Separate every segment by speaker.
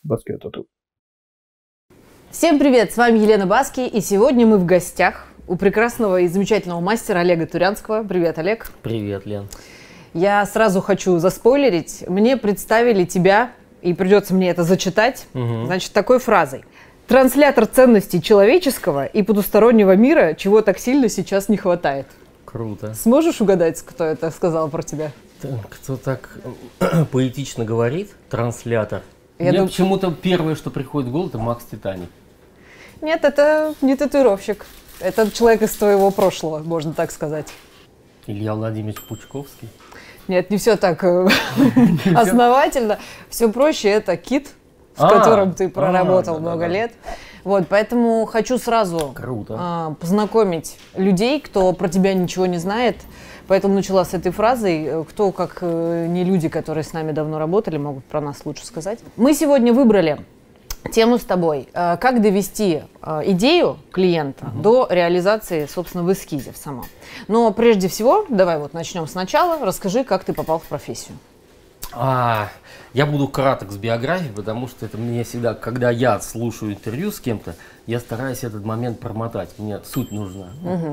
Speaker 1: Баски Тату.
Speaker 2: Всем привет, с вами Елена Баски, и сегодня мы в гостях у прекрасного и замечательного мастера Олега Турянского. Привет, Олег.
Speaker 3: Привет, Лен.
Speaker 2: Я сразу хочу заспойлерить. Мне представили тебя, и придется мне это зачитать, значит, такой фразой. Транслятор ценностей человеческого и потустороннего мира, чего так сильно сейчас не хватает.
Speaker 3: Круто.
Speaker 2: Сможешь угадать, кто это сказал про тебя?
Speaker 3: Кто так поэтично говорит? Транслятор.
Speaker 2: Я
Speaker 3: Мне почему-то первое, что приходит в голову, это Макс Титаник.
Speaker 2: Нет, это не татуировщик. Это человек из твоего прошлого, можно так сказать.
Speaker 3: Илья Владимирович Пучковский.
Speaker 2: Нет, не все так основательно. Все проще. Это Кит, с которым ты проработал много лет. Вот, поэтому хочу сразу познакомить людей, кто про тебя ничего не знает. Поэтому начала с этой фразой. Кто, как не люди, которые с нами давно работали, могут про нас лучше сказать. Мы сегодня выбрали тему с тобой. Как довести идею клиента до реализации, собственно, в эскизе в самом. Но прежде всего, давай вот начнем сначала. Расскажи, как ты попал в профессию.
Speaker 3: Я буду краток с биографией, потому что это мне всегда, когда я слушаю интервью с кем-то, я стараюсь этот момент промотать. Мне суть нужна.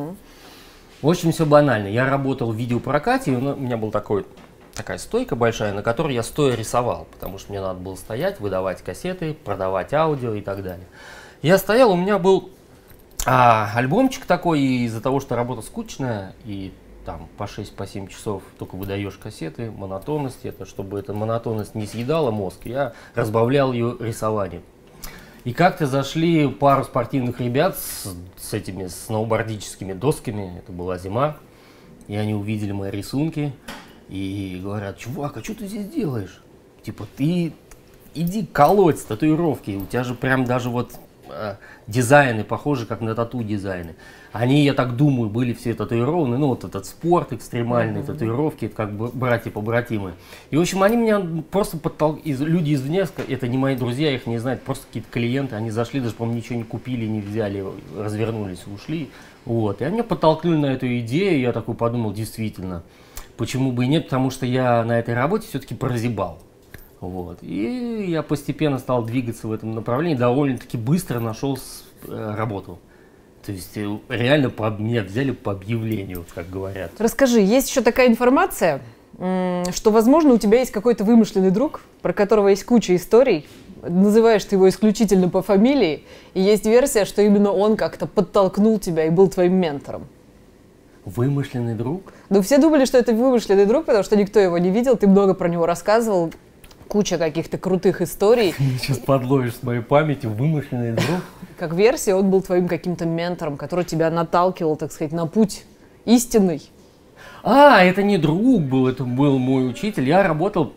Speaker 3: В общем, все банально. Я работал в видеопрокате, и у меня была такая стойка большая, на которой я стоя рисовал, потому что мне надо было стоять, выдавать кассеты, продавать аудио и так далее. Я стоял, у меня был альбомчик такой, и из-за того, что работа скучная, и там по 6-7 часов только выдаешь кассеты, монотонность, чтобы эта монотонность не съедала мозг, я разбавлял ее рисованием. И как-то зашли пару спортивных ребят с этими сноубордическими досками, это была зима, и они увидели мои рисунки и говорят: чувак, а что ты здесь делаешь? Типа, ты иди колоть татуировки, у тебя же прям даже вот дизайны похожи как на тату-дизайны. Они, я так думаю, были все татуированы, ну вот этот спорт, экстремальные татуировки, это как бы братья-побратимы. И в общем, они меня просто люди извне, это не мои друзья, их не знают, просто какие-то клиенты, они зашли, даже, по-моему, ничего не купили, не взяли, развернулись, ушли. Вот. И они меня подтолкнули на эту идею, я такой подумал, действительно, почему бы и нет, потому что я на этой работе все-таки прозябал. Вот. И я постепенно стал двигаться в этом направлении, довольно-таки быстро нашел работу. То есть реально меня взяли по объявлению, как говорят.
Speaker 2: Расскажи, есть еще такая информация, что, возможно, у тебя есть какой-то вымышленный друг, про которого есть куча историй, называешь ты его исключительно по фамилии, и есть версия, что именно он как-то подтолкнул тебя и был твоим ментором.
Speaker 3: Вымышленный друг?
Speaker 2: Ну, все думали, что это вымышленный друг, потому что никто его не видел, ты много про него рассказывал. Куча каких-то крутых историй.
Speaker 3: Ты сейчас подловишь с моей памятью, вымышленный друг.
Speaker 2: Как версия, он был твоим каким-то ментором, который тебя наталкивал, так сказать, на путь истинный.
Speaker 3: Это не друг был, это был мой учитель. Я работал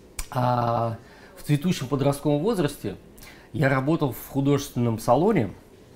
Speaker 3: в цветущем подростковом возрасте. Я работал в художественном салоне,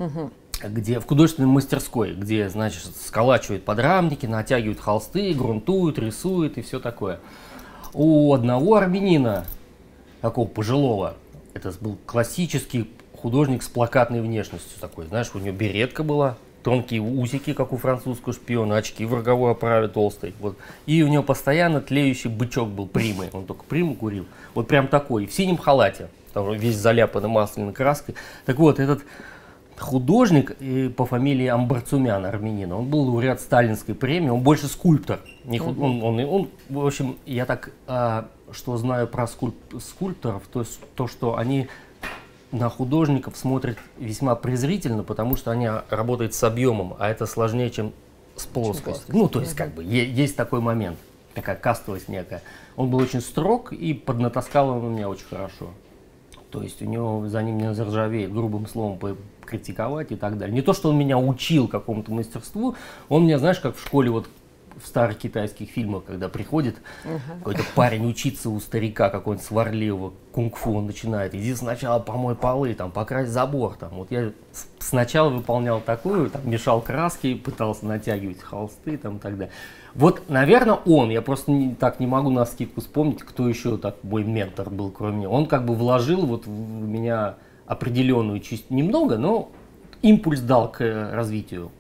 Speaker 3: в художественной мастерской, где, значит, сколачивают подрамники, натягивают холсты, грунтуют, рисуют и все такое. У одного армянина, такого пожилого, это был классический художник с плакатной внешностью такой, знаешь, у него беретка была, тонкие усики, как у французского шпиона, очки в роговой оправе толстые, вот. И у него постоянно тлеющий бычок был примы, он только приму курил, вот прям такой, в синем халате, там весь заляпанный масляной краской. Так вот, этот художник по фамилии Амбарцумян, армянин, он был лауреат Сталинской премии, он больше скульптор. Он, в общем, я так, что знаю про скульпторов, то, что они на художников смотрят весьма презрительно, потому что они работают с объемом, а это сложнее, чем с плоскостью. Ну, то есть, как бы, есть такой момент, такая кастовость некая. Он был очень строг, и поднатаскал он меня очень хорошо. То есть, у него за ним не заржавеет, грубым словом, критиковать и так далее. Не то, что он меня учил какому-то мастерству, он меня, знаешь, как в школе, вот в старых китайских фильмах, когда приходит какой-то парень учиться у старика какой-нибудь сварливого кунг-фу, он начинает: иди сначала помой полы, там, покрась забор. Там. Вот я сначала выполнял такую, там, мешал краски, пытался натягивать холсты там, и так далее. Вот, наверное, он, я просто так не могу навскидку вспомнить, кто еще так мой ментор был, кроме меня. Он как бы вложил вот в меня определенную часть, немного, но импульс дал к развитию.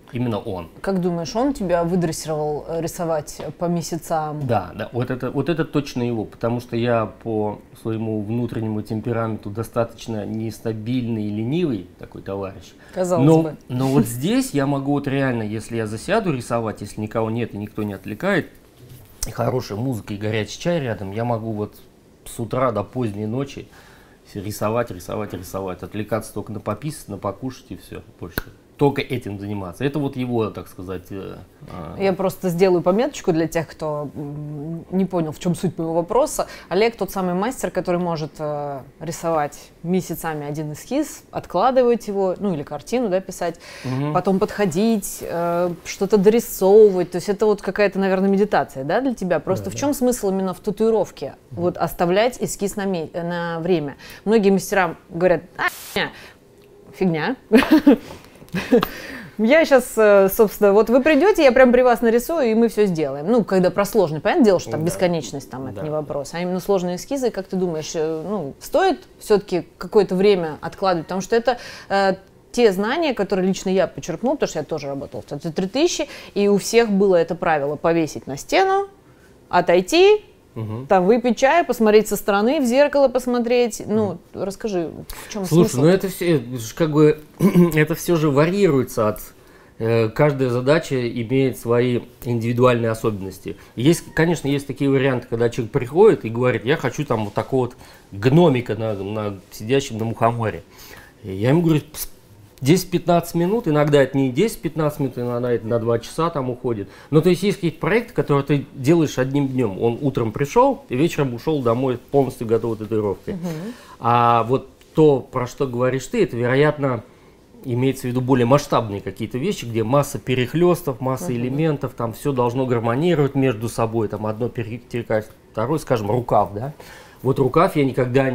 Speaker 3: Именно он.
Speaker 2: Как думаешь, он тебя выдрессировал рисовать по месяцам?
Speaker 3: Да, да, вот это точно его, потому что я по своему внутреннему темпераменту достаточно нестабильный и ленивый такой товарищ.
Speaker 2: Казалось бы.
Speaker 3: Но вот здесь я могу вот реально, если я засяду рисовать, если никого нет и никто не отвлекает, и хорошая музыка и горячий чай рядом, я могу вот с утра до поздней ночи рисовать, отвлекаться только на пописать, на покушать и все, больше. Только этим заниматься. Это вот его, так сказать...
Speaker 2: Я просто сделаю пометочку для тех, кто не понял, в чем суть моего вопроса. Олег тот самый мастер, который может рисовать месяцами один эскиз, откладывать его, ну или картину, да, писать, потом подходить, что-то дорисовывать. То есть это вот какая-то, наверное, медитация, да, для тебя? Просто в чем смысл именно в татуировке? Вот оставлять эскиз на время. Многие мастера говорят, фигня. Я сейчас, собственно, вот вы придете, я прям при вас нарисую, и мы все сделаем. Ну, когда про сложный, понятное дело, что там бесконечность, там это не вопрос. А именно сложные эскизы, как ты думаешь, ну, стоит все-таки какое-то время откладывать? Потому что это те знания, которые лично я подчеркнул, потому что я тоже работала в Тату 3000, и у всех было это правило повесить на стену, отойти, там выпить чай, посмотреть со стороны, в зеркало посмотреть. Ну, расскажи, в чем смысл?
Speaker 3: Слушай, ну это все, как бы, это все же варьируется от... Каждая задача имеет свои индивидуальные особенности. Есть, конечно, есть такие варианты, когда человек приходит и говорит, я хочу там вот такого вот гномика сидящим на мухоморе. И я ему говорю, 10-15 минут, иногда это не 10-15 минут, иногда это на 2 часа там уходит. Но то есть есть какие-то проекты, которые ты делаешь одним днем. Он утром пришел и вечером ушел домой полностью готовой татуировкой. А вот то, про что говоришь ты, это, вероятно, имеется в виду более масштабные какие-то вещи, где масса перехлестов, масса элементов, там все должно гармонировать между собой, там одно перетекает второе, скажем, рукав, да. Вот рукав я никогда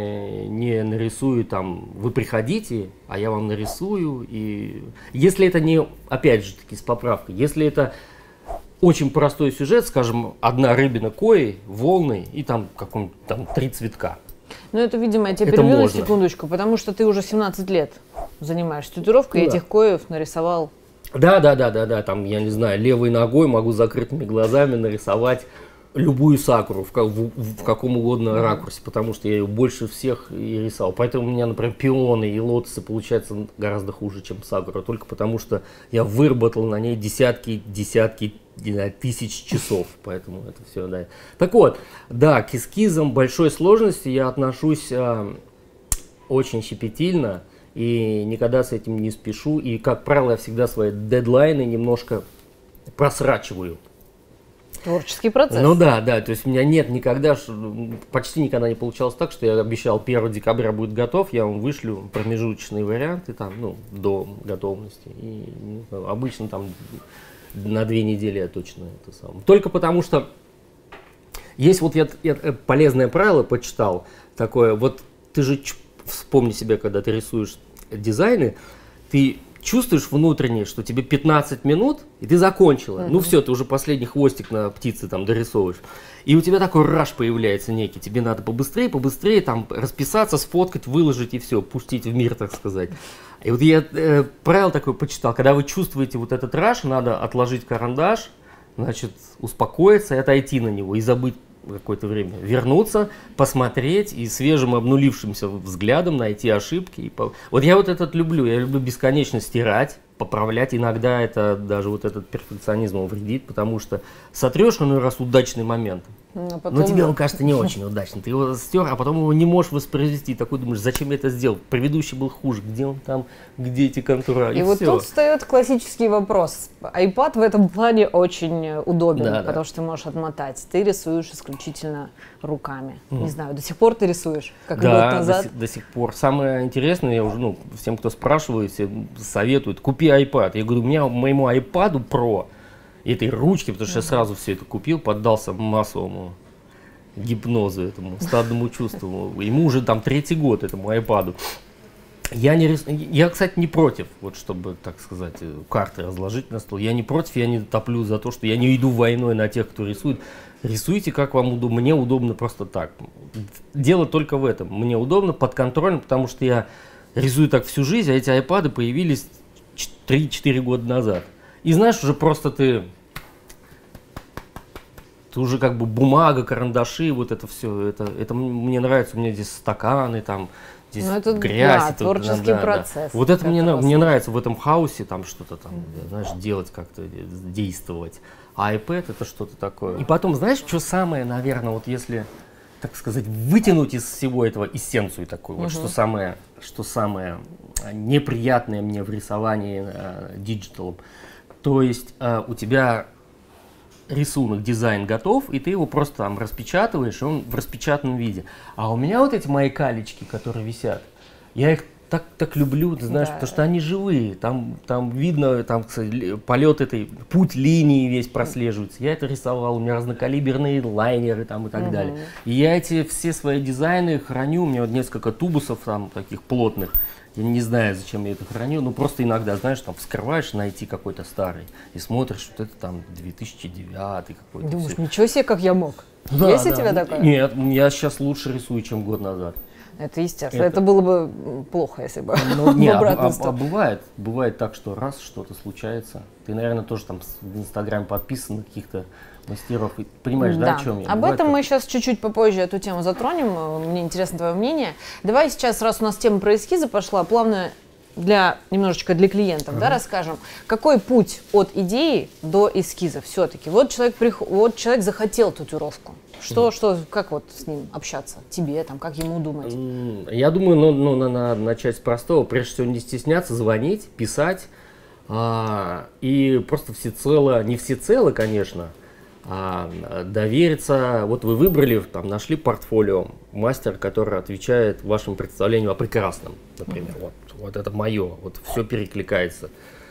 Speaker 3: не нарисую, там, вы приходите, а я вам нарисую. И если это не, опять же таки, с поправкой, если это очень простой сюжет, скажем, одна рыбина кои, волны и там каком-то там 3 цветка.
Speaker 2: Ну это, видимо, я тебя перебью на секундочку, потому что ты уже 17 лет занимаешься татуировкой, и этих коев нарисовал.
Speaker 3: Да, там, я не знаю, левой ногой могу закрытыми глазами нарисовать любую сакуру в каком угодно ракурсе, потому что я ее больше всех и рисовал. Поэтому у меня, например, пионы и лотосы получаются гораздо хуже, чем сакура, только потому что я выработал на ней десятки тысяч часов, поэтому это все, да. Так вот, да, к эскизам большой сложности я отношусь очень щепетильно и никогда с этим не спешу, и, как правило, я всегда свои дедлайны немножко просрачиваю.
Speaker 2: Творческий процесс.
Speaker 3: Ну да, то есть у меня нет никогда, почти никогда не получалось так, что я обещал 1 декабря будет готов, я вам вышлю промежуточные варианты там, ну, до готовности. И обычно там на 2 недели я точно это сам. Только потому что есть вот я полезное правило почитал, такое, вот ты же вспомни себя, когда ты рисуешь дизайны, ты чувствуешь внутренне, что тебе 15 минут, и ты закончила. Ну все, ты уже последний хвостик на птице там дорисовываешь. И у тебя такой раш появляется некий. Тебе надо побыстрее там расписаться, сфоткать, выложить и все, пустить в мир, так сказать. И вот я правило такое почитал. Когда вы чувствуете вот этот раш, надо отложить карандаш, значит, успокоиться и отойти на него, и забыть какое-то время, вернуться, посмотреть и свежим обнулившимся взглядом найти ошибки. Вот я вот этот люблю, я люблю бесконечно стирать, поправлять. Иногда это даже вот этот перфекционизм вредит, потому что сотрешь иной раз удачный момент, но тебе он кажется не очень удачный. Ты его стер, а потом его не можешь воспроизвести. Такой думаешь, зачем я это сделал? Предыдущий был хуже, где он там, где эти контура?
Speaker 2: И вот все. Тут встает классический вопрос. iPad в этом плане очень удобен, потому что ты можешь отмотать. Ты рисуешь исключительно руками. Не знаю, до сих пор ты рисуешь, как год назад?
Speaker 3: До сих пор. Самое интересное, я уже, всем, кто спрашивает, все советуют, купи iPad. Я говорю, у меня моему iPad Pro, этой ручки, потому что я сразу все это купил, поддался массовому гипнозу, этому стадному чувству. Ему уже там 3-й год, этому iPad. Я, кстати, не против, вот чтобы, так сказать, карты разложить на стол. Я не против, я не топлю за то, что я не иду войной на тех, кто рисует. Рисуйте, как вам удобно. Мне удобно просто так. Дело только в этом. Мне удобно, подконтрольно, потому что я рисую так всю жизнь, а эти iPad появились 3-4 года назад. И знаешь, уже просто ты уже как бы бумага, карандаши, вот это все, это мне нравится, у меня здесь стаканы, там, здесь
Speaker 2: это,
Speaker 3: грязь.
Speaker 2: Да, творческий процесс.
Speaker 3: Да. Вот это мне нравится в этом хаосе, там что-то там, знаешь, делать как-то, действовать. А iPad это что-то такое. И потом, знаешь, что самое, наверное, вот если, так сказать, вытянуть из всего этого эссенцию такую, вот что самое неприятное мне в рисовании диджиталом, то есть у тебя рисунок, дизайн готов, и ты его просто там распечатываешь, и он в распечатанном виде. А у меня вот эти мои калечки, которые висят, я их так люблю, ты знаешь, потому что они живые, там видно, там, кстати, полет этой, путь линии весь прослеживается. Я это рисовал, у меня разнокалиберные лайнеры там и так далее. И я эти все свои дизайны храню, у меня вот несколько тубусов там таких плотных. Я не знаю, зачем я это храню, но просто иногда, знаешь, там вскрываешь, найти какой-то старый, и смотришь, вот это там 2009 какой-то.
Speaker 2: Думаешь, ничего себе, как я мог.
Speaker 3: Да,
Speaker 2: Есть у тебя такое?
Speaker 3: Нет, я сейчас лучше рисую, чем год назад.
Speaker 2: Это естественно. Это было бы плохо, если бы
Speaker 3: бывает так, что раз что-то случается. Ты, наверное, тоже там в Инстаграме подписан на каких-то мастеров. Понимаешь, да, о чем я?
Speaker 2: Об этом мы сейчас чуть-чуть попозже эту тему затронем. Мне интересно твое мнение. Давай сейчас, раз у нас тема про эскизы пошла, плавно немножечко для клиентов, да, расскажем, какой путь от идеи до эскиза все-таки. Вот человек захотел татуировку. Как вот с ним общаться? Тебе, там, как ему думать?
Speaker 3: Я думаю, надо начать с простого. Прежде всего, не стесняться, звонить, писать. И просто не всецело, конечно, довериться. Вот вы выбрали, там, нашли портфолио, мастер, который отвечает вашему представлению о прекрасном, например. Вот это мое, вот все перекликается.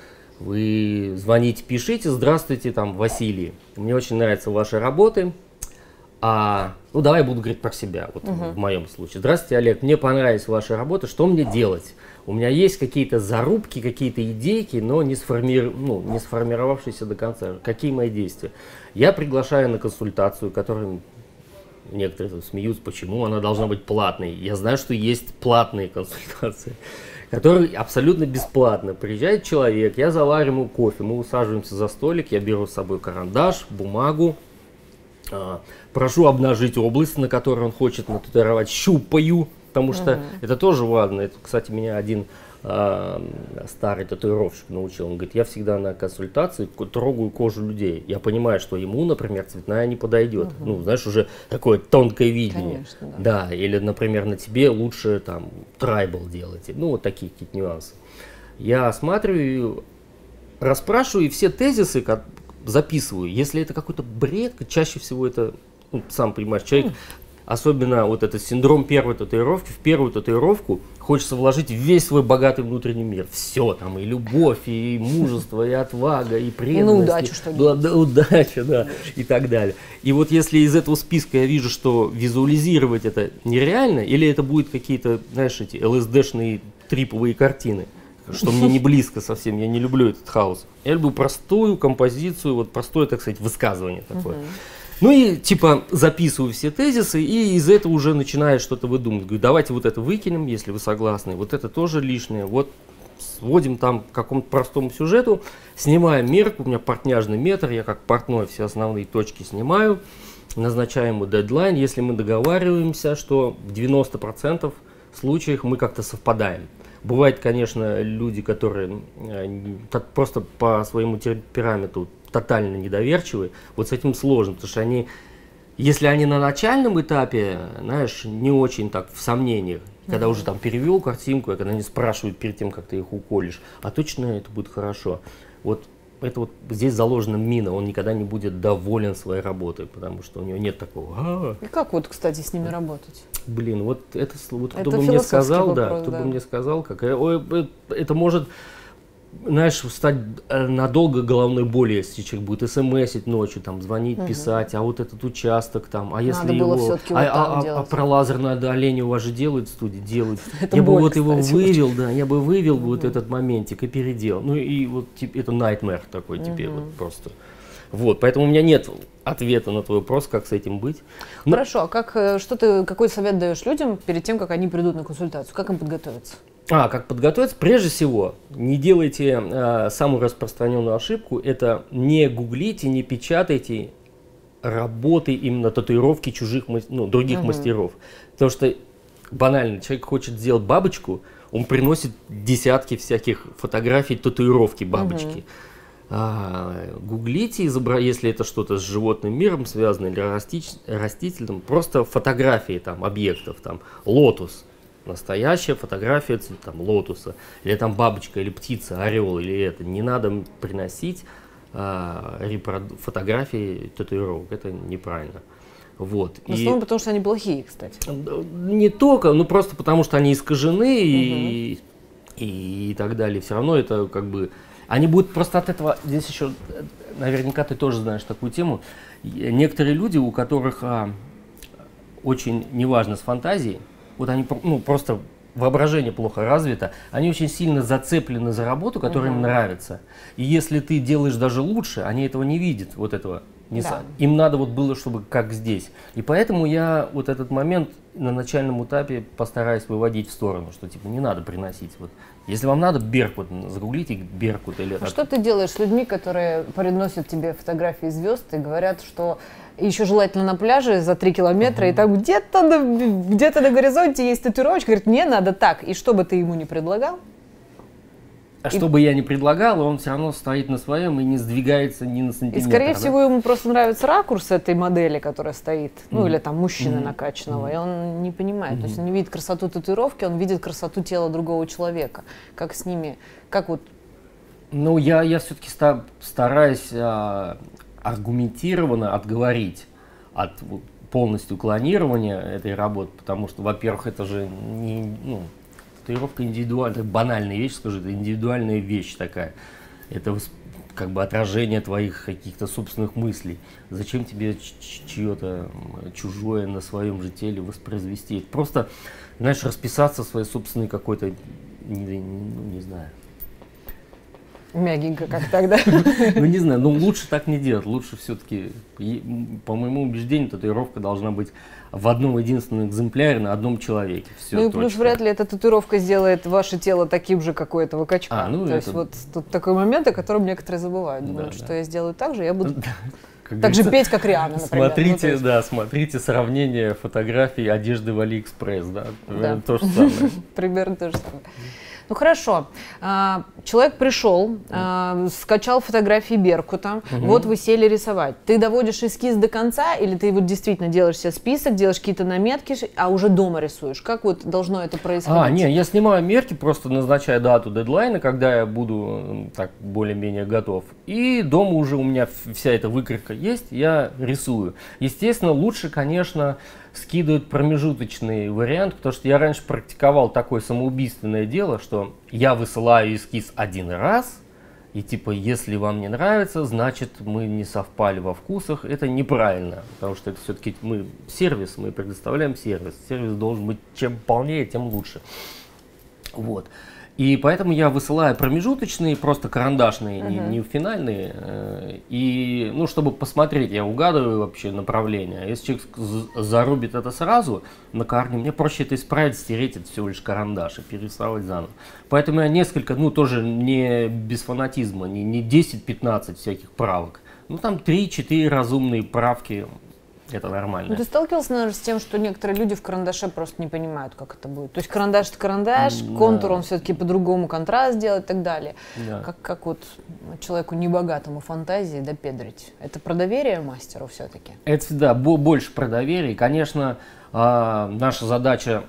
Speaker 3: Вы звоните, пишите: здравствуйте, там, Василий, мне очень нравятся ваши работы. Давай я буду говорить про себя, вот в моем случае. Здравствуйте, Олег, мне понравились ваши работы, что мне делать? У меня есть какие-то зарубки, какие-то идейки, но не сформировавшиеся до конца. Какие мои действия? Я приглашаю на консультацию, которую некоторые смеются, почему она должна быть платной. Я знаю, что есть платные консультации, которые абсолютно бесплатно. Приезжает человек, я заварю ему кофе, мы усаживаемся за столик, я беру с собой карандаш, бумагу, прошу обнажить область, на которой он хочет нататуировать, щупаю, потому что это тоже важно. Это, кстати, меня один старый татуировщик научил. Он говорит, я всегда на консультации трогаю кожу людей. Я понимаю, что ему, например, цветная не подойдет. Знаешь, уже такое тонкое видение.
Speaker 2: Конечно, да.
Speaker 3: Или, например, на тебе лучше там трайбл делать. Вот такие какие-то нюансы. Я осматриваю, расспрашиваю, и все тезисы записываю. Если это какой-то бред, чаще всего это, сам понимаешь, человек, особенно вот этот синдром первой татуировки, в первую татуировку хочется вложить весь свой богатый внутренний мир. Все там, и любовь, и мужество, и отвага, и преданность.
Speaker 2: Удачу, что ли.
Speaker 3: Удача, да, и так далее. И вот если из этого списка я вижу, что визуализировать это нереально, или это будут какие-то, знаешь, эти ЛСДшные триповые картины, что мне не близко совсем, я не люблю этот хаос. Я люблю простую композицию, вот простое, так сказать, высказывание такое. И типа записываю все тезисы, и из этого уже начинаю что-то выдумывать. Говорю, давайте вот это выкинем, если вы согласны, вот это тоже лишнее. Вот сводим там к какому-то простому сюжету, снимаем мерку, у меня портняжный метр, я как портной все основные точки снимаю, назначаем ему дедлайн. Если мы договариваемся, что в 90% случаях мы как-то совпадаем. Бывают, конечно, люди, которые просто по своему темпераменту тотально недоверчивы. Вот с этим сложно, потому что если они на начальном этапе, знаешь, не очень так в сомнениях, когда уже там перевел картинку, когда они спрашивают перед тем, как ты их уколешь, а точно это будет хорошо. Вот это вот здесь заложена мина, он никогда не будет доволен своей работой, потому что у него нет такого.
Speaker 2: И как вот, кстати, с ними работать?
Speaker 3: Блин, вот кто бы мне сказал, кто бы мне сказал, как это может, знаешь, стать надолго головной болью, если человек будет смсить ночью, там, звонить, писать, а вот этот участок там, а если его, про лазерное удаление у вас же делают в студии, делают. Я бы вот его вывел, я бы вывел вот этот моментик и переделал. И вот это nightmare такой тебе вот просто. Вот, поэтому у меня нет ответа на твой вопрос, как с этим быть.
Speaker 2: Хорошо, а какой совет даешь людям перед тем, как они придут на консультацию? Как им подготовиться?
Speaker 3: Как подготовиться? Прежде всего, не делайте самую распространенную ошибку, это не гуглите, не печатайте работы, именно татуировки чужих, других мастеров. Потому что банально, человек хочет сделать бабочку, он приносит десятки всяких фотографий татуировки бабочки. Гуглите, если это что-то с животным миром связано или растительным, просто фотографии там, объектов, там, лотос. Настоящая фотография там, лотоса, или там бабочка, или птица, орел, или это. Не надо приносить фотографии татуировок, это неправильно. Вот.
Speaker 2: В основном потому, что они плохие, кстати.
Speaker 3: Не только, но просто потому, что они искажены и так далее. Все равно это как бы... Они будут просто от этого... Здесь еще, наверняка ты тоже знаешь такую тему. Некоторые люди, у которых очень неважно с фантазией, вот они просто воображение плохо развито, они очень сильно зацеплены за работу, которая им нравится. И если ты делаешь даже лучше, они этого не видят, вот этого. Им надо вот было, чтобы как здесь. И поэтому я вот этот момент на начальном этапе постараюсь выводить в сторону, что типа не надо приносить. Вот. Если вам надо Беркут, загуглите Беркут. Или
Speaker 2: что ты делаешь с людьми, которые приносят тебе фотографии звезд и говорят, что еще желательно на пляже за 3 километра, и там где-то на горизонте есть татуировочка, говорит, мне надо так. И что бы ты ему ни предлагал?
Speaker 3: Что бы я ни предлагал, он все равно стоит на своем и не сдвигается ни на сантиметр.
Speaker 2: И, скорее всего, ему просто нравится ракурс этой модели, которая стоит, или там мужчины накачанного, и он не понимает. То есть он не видит красоту татуировки, он видит красоту тела другого человека. Как с ними, как вот...
Speaker 3: Ну, я все-таки стараюсь аргументированно отговорить от полностью клонирования этой работы, потому что, во-первых, это же не... татуировка индивидуальная, банальная вещь, скажу, это индивидуальная вещь такая. Это как бы отражение твоих каких-то собственных мыслей. Зачем тебе чье-то чужое на своем же теле воспроизвести? Это просто, знаешь, расписаться в своей собственной какой-то, не знаю.
Speaker 2: Мягенько как тогда.
Speaker 3: Ну не знаю, но лучше так не делать. Лучше все-таки, по моему убеждению, татуировка должна быть в одном единственном экземпляре на одном человеке. Все,
Speaker 2: ну и плюс вряд ли эта татуировка сделает ваше тело таким же, как у этого качка. То есть вот тут такой момент, о котором некоторые забывают. Думают, что я сделаю так же, я буду так же петь, как Рианна, например.
Speaker 3: Смотрите сравнение фотографий одежды в Алиэкспресс, да? То же самое.
Speaker 2: Примерно то же самое. Ну хорошо, человек пришел, скачал фотографии Беркута, вот вы сели рисовать. Ты доводишь эскиз до конца или ты вот действительно делаешь себе список, делаешь какие-то наметки, а уже дома рисуешь? Как вот должно это происходить?
Speaker 3: Не, я снимаю мерки, просто назначаю дату дедлайна, когда я буду так более-менее готов. И дома уже у меня вся эта выкройка есть, я рисую. Естественно, лучше, конечно, скидывают промежуточный вариант, потому что я раньше практиковал такое самоубийственное дело, что я высылаю эскиз один раз, и типа, если вам не нравится, значит мы не совпали во вкусах. Это неправильно, потому что это все-таки мы сервис, мы предоставляем сервис. Сервис должен быть чем полнее, тем лучше. Вот. И поэтому я высылаю промежуточные, просто карандашные, не финальные. И, чтобы посмотреть, я угадываю вообще направление. Если человек зарубит это сразу на корне, мне проще это исправить, стереть это всего лишь карандаш и перерисовать заново. Поэтому я несколько, тоже не без фанатизма, не 10-15 всяких правок. Там 3-4 разумные правки. Это нормально.
Speaker 2: Ты сталкивался, наверное, с тем, что некоторые люди в карандаше просто не понимают, как это будет? То есть карандаш — это карандаш, контур он все-таки по-другому, контраст делает и так далее. Да. Как вот человеку небогатому фантазии допедрить? Это про доверие мастеру все-таки?
Speaker 3: Это всегда больше про доверие. Конечно, наша задача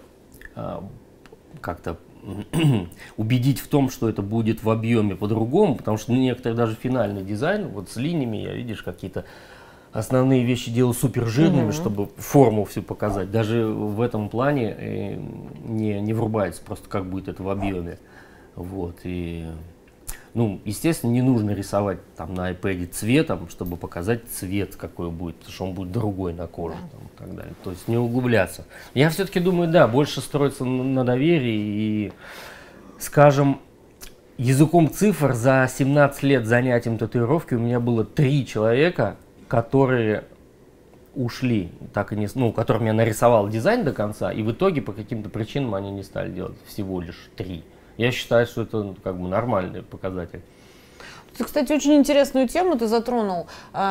Speaker 3: как-то убедить в том, что это будет в объеме по-другому, потому что некоторые даже финальный дизайн, вот с линиями, я видишь, какие-то основные вещи делаю супер жирными, чтобы форму всю показать. Даже в этом плане не врубается просто, как будет это в объеме. Вот. И, естественно, не нужно рисовать там на iPad цветом, чтобы показать цвет, какой будет, потому что он будет другой на коже там, и так далее. То есть не углубляться. Я все-таки думаю, да, больше строиться на доверии и, скажем, языком цифр за 17 лет занятием татуировки у меня было 3 человека, которые ушли, так и не, которым я нарисовал дизайн до конца, и в итоге по каким-то причинам они не стали делать, всего лишь 3. Я считаю, что это как бы нормальный показатель.
Speaker 2: Ты, кстати, очень интересную тему ты затронул.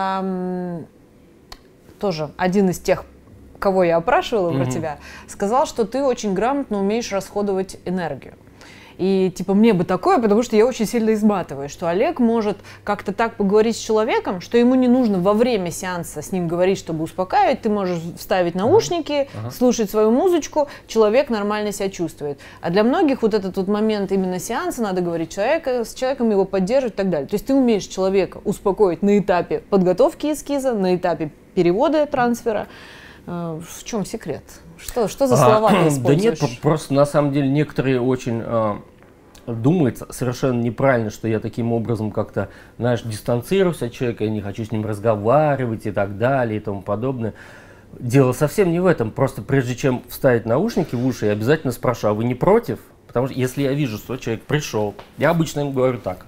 Speaker 2: Тоже один из тех, кого я опрашивала про тебя, сказал, что ты очень грамотно умеешь расходовать энергию. И типа мне бы такое, потому что я очень сильно изматываюсь, что Олег может как-то так поговорить с человеком, что ему не нужно во время сеанса с ним говорить, чтобы успокаивать. Ты можешь вставить наушники, слушать свою музычку, человек нормально себя чувствует. А для многих вот этот вот момент именно сеанса, надо говорить с человеком, его поддерживать и так далее. То есть ты умеешь человека успокоить на этапе подготовки эскиза, на этапе перевода трансфера. В чем секрет? Что за слова ты используешь?
Speaker 3: Да нет, просто на самом деле некоторые очень думают совершенно неправильно, что я таким образом как-то, знаешь, дистанцируюсь от человека, я не хочу с ним разговаривать и так далее и тому подобное. Дело совсем не в этом. Просто прежде чем вставить наушники в уши, я обязательно спрашиваю, а вы не против? Потому что если я вижу, что человек пришел, я обычно ему говорю так,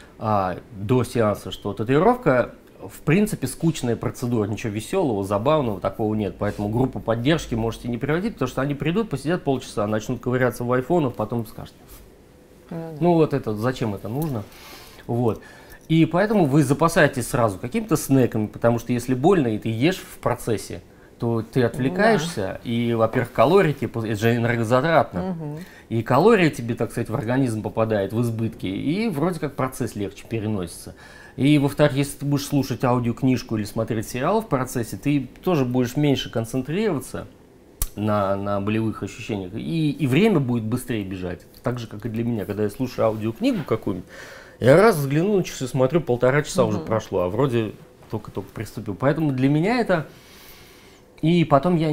Speaker 3: до сеанса, что татуировка в принципе скучная процедура, ничего веселого, забавного такого нет, поэтому группу поддержки можете не приводить, потому что они придут, посидят полчаса, начнут ковыряться в айфонах, потом скажут, ну вот это, зачем это нужно, вот. И поэтому вы запасаетесь сразу какими-то снеками, потому что если больно и ты ешь в процессе, то ты отвлекаешься, и, во-первых, калории, типа, это же энергозатратно, и калории тебе, так сказать, в организм попадают в избытке, и вроде как процесс легче переносится. И, во-вторых, если ты будешь слушать аудиокнижку или смотреть сериал в процессе, ты тоже будешь меньше концентрироваться на болевых ощущениях, и время будет быстрее бежать. Так же, как и для меня, когда я слушаю аудиокнигу какую-нибудь, я раз взглянул на часы, смотрю, 1,5 часа уже прошло, а вроде только-только приступил. Поэтому для меня это... И потом я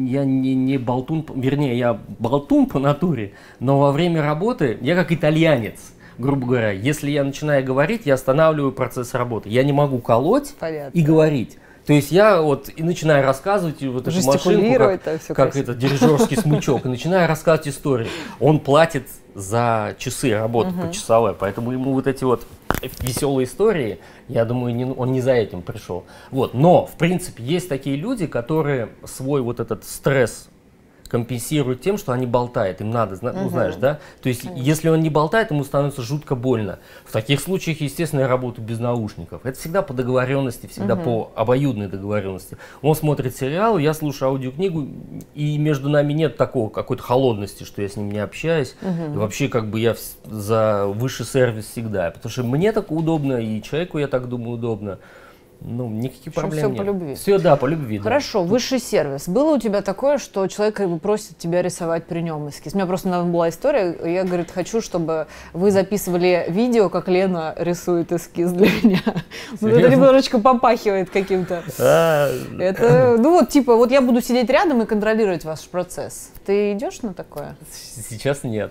Speaker 3: не болтун, вернее, я болтун по натуре, но во время работы я как итальянец. Грубо говоря, если я начинаю говорить, я останавливаю процесс работы. Я не могу колоть и говорить. То есть я вот и начинаю рассказывать вот эту машинку, как это дирижерский смычок, и начинаю рассказывать истории. Он платит за часы работы почасовой, поэтому ему вот эти вот веселые истории, я думаю, он не за этим пришел. Вот. Но, в принципе, есть такие люди, которые свой вот этот стресс компенсируют тем, что они болтают, им надо, ну, знаешь, да? То есть, если он не болтает, ему становится жутко больно. В таких случаях, естественно, я работаю без наушников. Это всегда по договоренности, всегда по обоюдной договоренности. Он смотрит сериал, я слушаю аудиокнигу, и между нами нет такого какой-то холодности, что я с ним не общаюсь. И вообще, как бы я за высший сервис всегда. Потому что мне так удобно, и человеку, я так думаю, удобно. Ну, никаких проблем нет.
Speaker 2: Все по любви.
Speaker 3: Все, да, по любви.
Speaker 2: Хорошо, да. Высший сервис. Было у тебя такое, что человек как бы просит тебя рисовать при нем эскиз? У меня просто недавно была история, я, говорит, хочу, чтобы вы записывали видео, как Лена рисует эскиз для меня. Вот это немножечко попахивает каким-то. Это, ну вот, типа, вот я буду сидеть рядом и контролировать ваш процесс. Ты идешь на такое?
Speaker 3: Сейчас нет.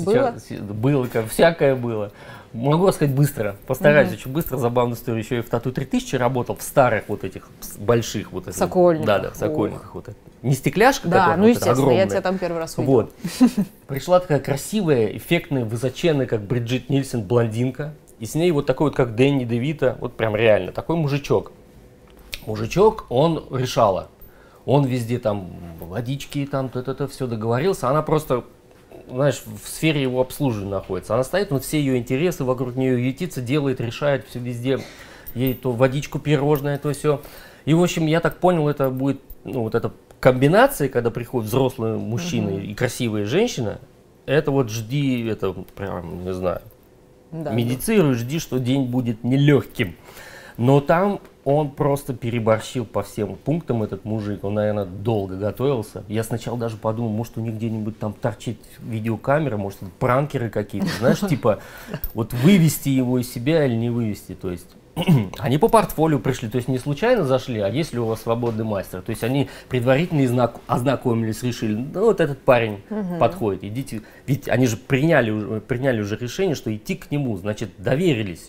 Speaker 3: Было, как всякое было. Могу сказать быстро, постараюсь очень быстро, забавную историю. Еще и в Тату 3000 работал, в старых вот этих больших вот этих.
Speaker 2: Сокольниках.
Speaker 3: Да, в Сокольниках. Вот это. Не стекляшка,
Speaker 2: да,
Speaker 3: которая,
Speaker 2: ну
Speaker 3: вот
Speaker 2: естественно,
Speaker 3: огромная.
Speaker 2: Я тебя там первый раз увидел.
Speaker 3: Вот. Пришла такая красивая, эффектная, высоченная, как Бриджит Нильсен, блондинка. И с ней вот такой вот, как Дэнни Девито, вот прям реально, такой мужичок. Мужичок, он решала. Он везде там водички, там, то все договорился. Она просто... знаешь, в сфере его обслуживания находится. Она стоит, вот все ее интересы вокруг нее ютится, делает, решает, все везде. Ей то водичку, пирожное, то все. И, в общем, я так понял, это будет, ну, вот эта комбинация, когда приходят взрослые мужчины и красивая женщина, это вот жди, это прям, не знаю, медицируй, жди, что день будет нелегким. Но там он просто переборщил по всем пунктам, этот мужик. Он, наверное, долго готовился. Я сначала даже подумал, может, у них где-нибудь там торчит видеокамера, может, это пранкеры какие-то, знаешь, типа, вот вывести его из себя или не вывести, то есть. Они по портфолио пришли, то есть не случайно зашли, а есть ли у вас свободный мастер. То есть они предварительно ознакомились, решили, ну вот этот парень подходит, идите. Ведь они же приняли уже решение, что идти к нему, значит, доверились.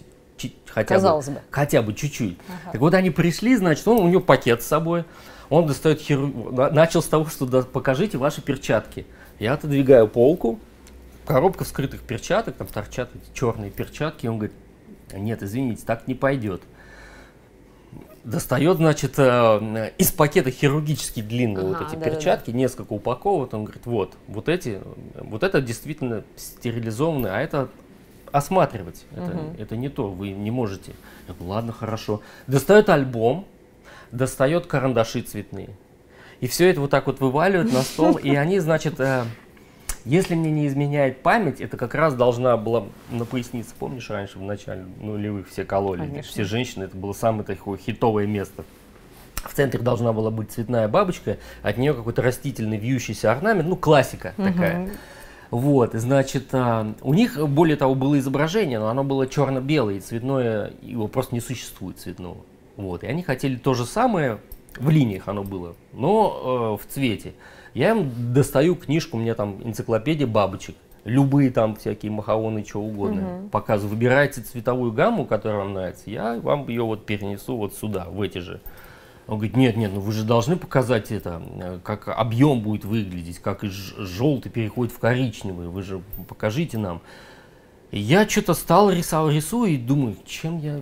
Speaker 3: Хотя бы чуть-чуть. Так вот они пришли, значит, у него пакет с собой, он достает начал с того, что покажите ваши перчатки. Я отодвигаю полку, коробка вскрытых перчаток, там торчат эти черные перчатки, он говорит, нет, извините, так не пойдет. достает, значит, из пакета хирургически длинные вот эти перчатки, несколько упаковок. Он говорит, вот это действительно стерилизованные, а это осматривать. Это не то, вы не можете. Я говорю, ладно, хорошо. Достает альбом, достает карандаши цветные. И все это вот так вот вываливают на стол. И они, значит, если мне не изменяет память, это как раз должна была на пояснице. Помнишь, раньше в начале нулевых все кололи? Конечно. Все женщины, это было самое такое хитовое место. В центре должна была быть цветная бабочка, от нее какой-то растительный вьющийся орнамент, ну классика такая. Вот, и значит, у них, более того, было изображение, но оно было черно-белое, и цветное, его просто не существует цветного. Вот, и они хотели то же самое, в линиях оно было, но в цвете. Я им достаю книжку, у меня там энциклопедия бабочек, любые там всякие махаоны, что угодно, показываю, выбирайте цветовую гамму, которая вам нравится, я вам ее вот перенесу вот сюда, в эти же. Он говорит, нет, ну вы же должны показать это, как объем будет выглядеть, как из желтый переходит в коричневый, вы же покажите нам. И я что-то стал рисую и думаю, чем я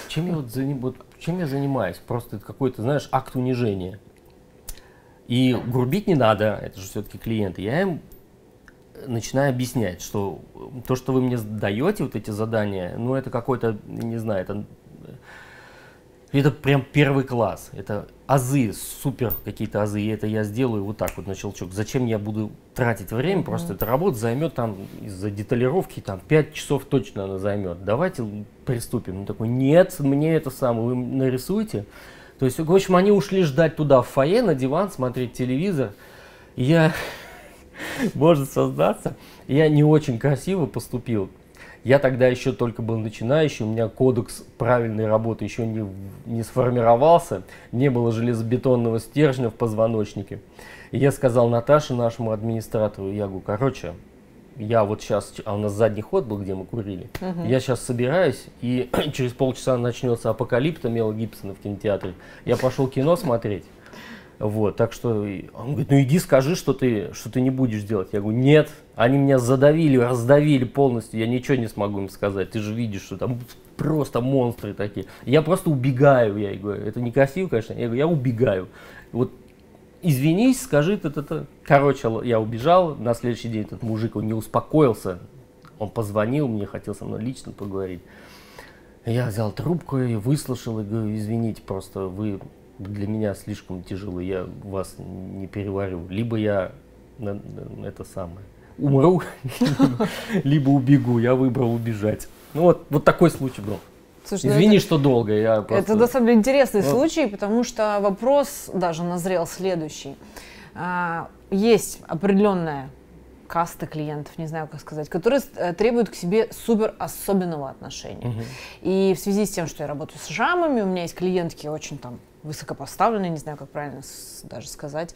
Speaker 3: занимаюсь, просто это какой-то, знаешь, акт унижения. И грубить не надо, это же все-таки клиенты. Я им начинаю объяснять, что то, что вы мне даете, вот эти задания, ну это какой-то, не знаю, это прям первый класс, это азы, супер какие-то азы, и это я сделаю вот так вот на щелчок. Зачем я буду тратить время, просто эта работа займет там из-за деталировки там 5 часов точно она займет. Давайте приступим. Он такой, нет, мне это самое, вы нарисуйте. То есть, в общем, они ушли ждать туда в фойе, на диван, смотреть телевизор. И я, может создаться, я не очень красиво поступил. Я тогда еще только был начинающий, у меня кодекс правильной работы еще не сформировался, не было железобетонного стержня в позвоночнике. И я сказал Наташе, нашему администратору, я говорю, короче, я вот сейчас, а у нас задний ход был, где мы курили, я сейчас собираюсь, и через полчаса начнется апокалипта Мела Гибсона в кинотеатре. Я пошел кино смотреть. Вот, так что он говорит, ну иди скажи, что ты не будешь делать. Я говорю, нет, они меня задавили, раздавили полностью, я ничего не смогу им сказать. Ты же видишь, что там просто монстры такие. Я просто убегаю, я говорю, это некрасиво, конечно, я говорю, я убегаю. Вот извинись, скажи, Короче, я убежал, на следующий день этот мужик, он не успокоился, он позвонил мне, хотел со мной лично поговорить. Я взял трубку и выслушал, и говорю, извините, просто вы... Для меня слишком тяжело, я вас не переварю. Либо я умру, либо убегу. Я выбрал убежать. Ну вот такой случай был. Слушай, извини, что долго.
Speaker 2: Это на самом деле интересный случай, потому что вопрос даже назрел следующий. Есть определенная каста клиентов, не знаю, как сказать, которые требуют к себе супер особенного отношения. И в связи с тем, что я работаю с жамами, у меня есть клиентки очень там высокопоставленные, не знаю, как правильно даже сказать.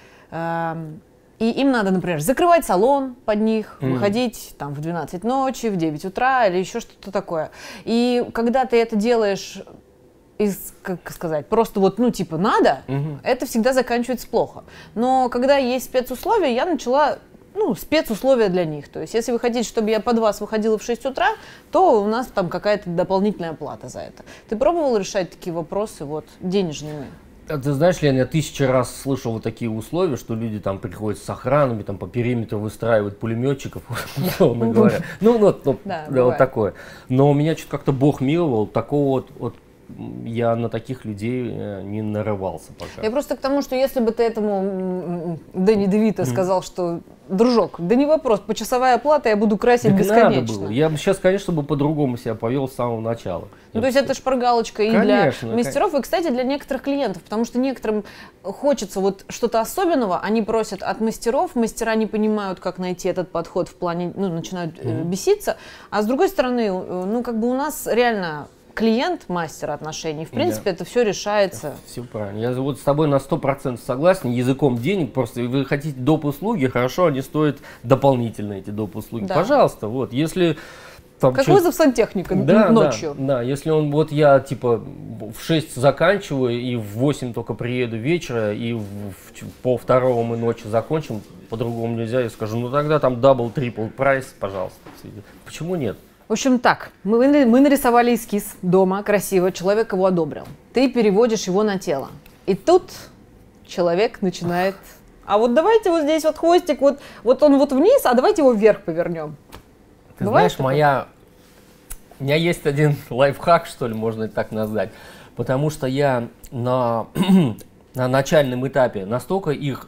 Speaker 2: И им надо, например, закрывать салон под них, выходить там в 12 ночи, в 9 утра или еще что-то такое. И когда ты это делаешь как сказать, просто вот, ну, типа, надо, это всегда заканчивается плохо. Но когда есть спецусловия, я начала... спецусловия для них. То есть, если вы хотите, чтобы я под вас выходила в 6 утра, то у нас там какая-то дополнительная плата за это. Ты пробовал решать такие вопросы, вот, денежными?
Speaker 3: Ты знаешь, Лен, я 1000 раз слышал вот такие условия, что люди там приходят с охранами, там по периметру выстраивают пулеметчиков, условно говоря. Вот такое. Но у меня что-то как-то Бог миловал, такого вот я на таких людей не нарывался пока.
Speaker 2: Я просто к тому, что если бы ты этому Дэнни Девито сказал, что, дружок, да не вопрос, почасовая оплата, я буду красить бесконечно.
Speaker 3: Надо было. Я бы сейчас, конечно, по-другому себя повел с самого начала.
Speaker 2: Ну, то есть это шпаргалочка и для мастеров, и, кстати, для некоторых клиентов, потому что некоторым хочется вот что-то особенного, они просят от мастеров, мастера не понимают, как найти этот подход в плане, начинают беситься, а с другой стороны, у нас реально... Клиент, мастер отношений, в принципе, это все решается.
Speaker 3: Все правильно. Я вот с тобой на 100% согласен, языком денег, просто вы хотите доп. Услуги, хорошо, они стоят дополнительно, эти доп. Услуги. Да. Пожалуйста, вот, если...
Speaker 2: Как вызов сантехника ночью.
Speaker 3: Да, если я типа в 6 заканчиваю и в 8 только приеду вечера и по 2 мы ночи закончим, по-другому нельзя, я скажу, тогда там дабл, трипл прайс, пожалуйста. Почему нет?
Speaker 2: В общем, так, мы нарисовали эскиз дома, красиво, человек его одобрил. Ты переводишь его на тело. И тут человек начинает... А вот давайте вот здесь вот хвостик, вот он вот вниз, а давайте его вверх повернем.
Speaker 3: Ты знаешь, у меня есть один лайфхак, что ли, можно это так назвать. Потому что я на начальном этапе настолько их...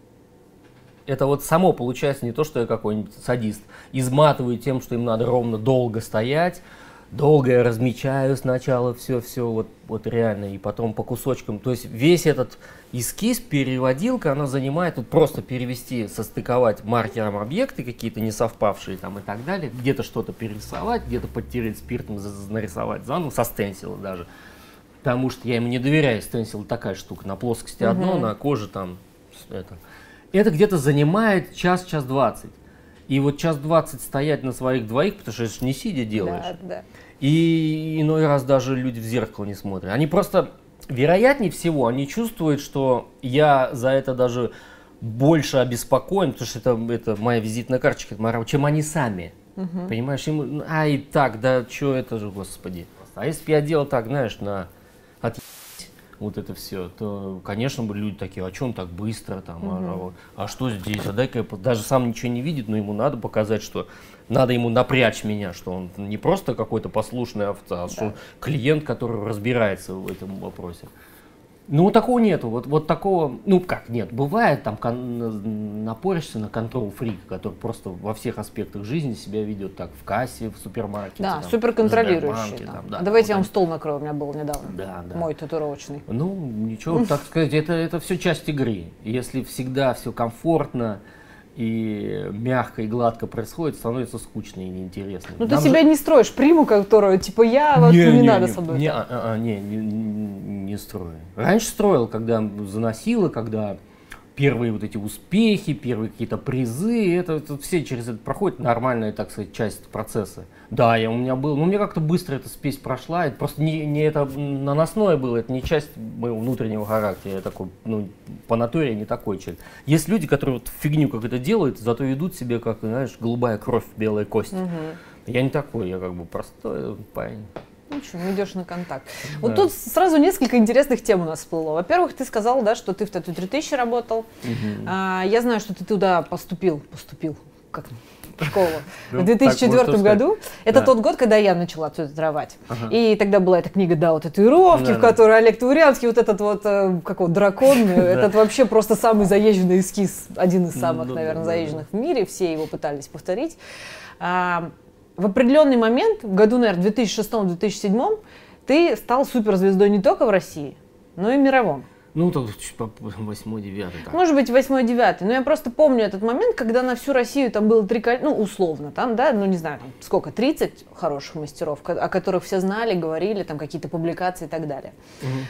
Speaker 3: Это вот само получается не то, что я какой-нибудь садист. Изматываю тем, что им надо ровно долго стоять. Долго я размечаю сначала все вот реально, и потом по кусочкам. То есть весь этот эскиз, переводилка, она занимает, вот просто перевести, состыковать маркером объекты какие-то не совпавшие там и так далее. Где-то что-то перерисовать, где-то подтереть спиртом, нарисовать заново, со стенсила даже. Потому что я ему не доверяю, стенсил такая штука, на плоскости одно, на коже там это. Это где-то занимает час 20. И вот час 20 стоять на своих двоих, потому что это не сидя делаешь.
Speaker 2: Да, да.
Speaker 3: И иной раз даже люди в зеркало не смотрят. Они просто, вероятнее всего, они чувствуют, что я за это даже больше обеспокоен, потому что это моя визитная карточка, чем они сами. Понимаешь, им, и так, да, что это же, господи. А если бы я делал так, знаешь, вот это все, то, конечно, бы люди такие, а что он так быстро, там, а что здесь, а дай-ка даже сам ничего не видит, но ему надо показать, что надо ему напрячь меня, что он не просто какой-то послушный овца, а что клиент, который разбирается в этом вопросе. Ну, такого нету, вот такого, ну как, нет, бывает, там напоришься на контрол-фрика, который просто во всех аспектах жизни себя ведет так, в кассе, в супермаркете.
Speaker 2: Да,
Speaker 3: там,
Speaker 2: супер контролирующий.
Speaker 3: Там,
Speaker 2: да. Давайте я вам стол накрою, у меня был недавно,
Speaker 3: да.
Speaker 2: мой татуировочный.
Speaker 3: Ну, ничего, так сказать, это все часть игры. Если всегда все комфортно и мягко и гладко происходит, становится скучно и неинтересно.
Speaker 2: Ну, ты себя не строишь приму, которую, типа, не надо со мной.
Speaker 3: Не строю. Раньше строил, когда заносило, когда первые вот эти успехи, первые какие-то призы, это все через это проходит, нормальная, так сказать, часть процесса. Да, у меня был, но мне как-то быстро эта спесь прошла, это просто не это наносное было, это не часть моего внутреннего характера, я такой, по натуре не такой человек. Есть люди, которые вот фигню как это делают, зато ведут себя как, знаешь, голубая кровь, белая кость. Я не такой, я как бы простой парень.
Speaker 2: Ну что, ну идешь на контакт. Да. Вот тут сразу несколько интересных тем у нас всплыло. Во-первых, ты сказал, да, что ты в Тату 3000 работал. Я знаю, что ты туда поступил, как в школу, в 2004 году. Это тот год, когда я начала татуировать. И тогда была эта книга «Да, вот татуировки», в которой Олег Таурянский, вот этот вот, дракон, этот вообще просто самый заезженный эскиз, один из самых, наверное, заезженных в мире. Все его пытались повторить. В определенный момент, в году, наверное, 2006-2007, ты стал суперзвездой не только в России, но и мировом.
Speaker 3: Ну, так 8-9.
Speaker 2: Может быть, 8-9. Но я просто помню этот момент, когда на всю Россию там было условно, там, да, не знаю, там, сколько, 30 хороших мастеров, о которых все знали, говорили, там какие-то публикации и так далее.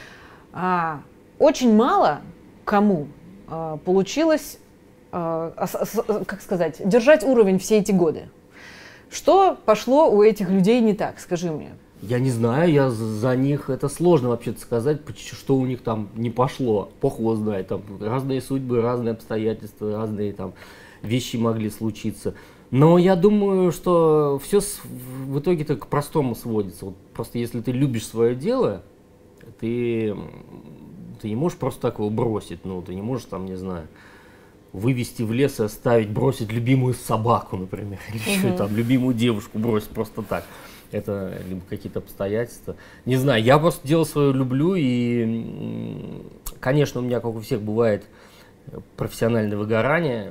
Speaker 2: Очень мало кому получилось, как сказать, держать уровень все эти годы. Что пошло у этих людей не так, скажи мне?
Speaker 3: Я не знаю, я за них, это сложно вообще-то сказать, что у них там не пошло. Бог его знает, там разные судьбы, разные обстоятельства, разные там вещи могли случиться. Но я думаю, что все в итоге-то к простому сводится. Вот просто если ты любишь свое дело, ты не можешь просто так его бросить, ты не можешь там, не знаю, вывести в лес и оставить, бросить любимую собаку, например, или еще там любимую девушку бросить просто так. Это либо какие-то обстоятельства. Не знаю, я просто дело свое люблю, и, конечно, у меня, как у всех, бывает профессиональное выгорание,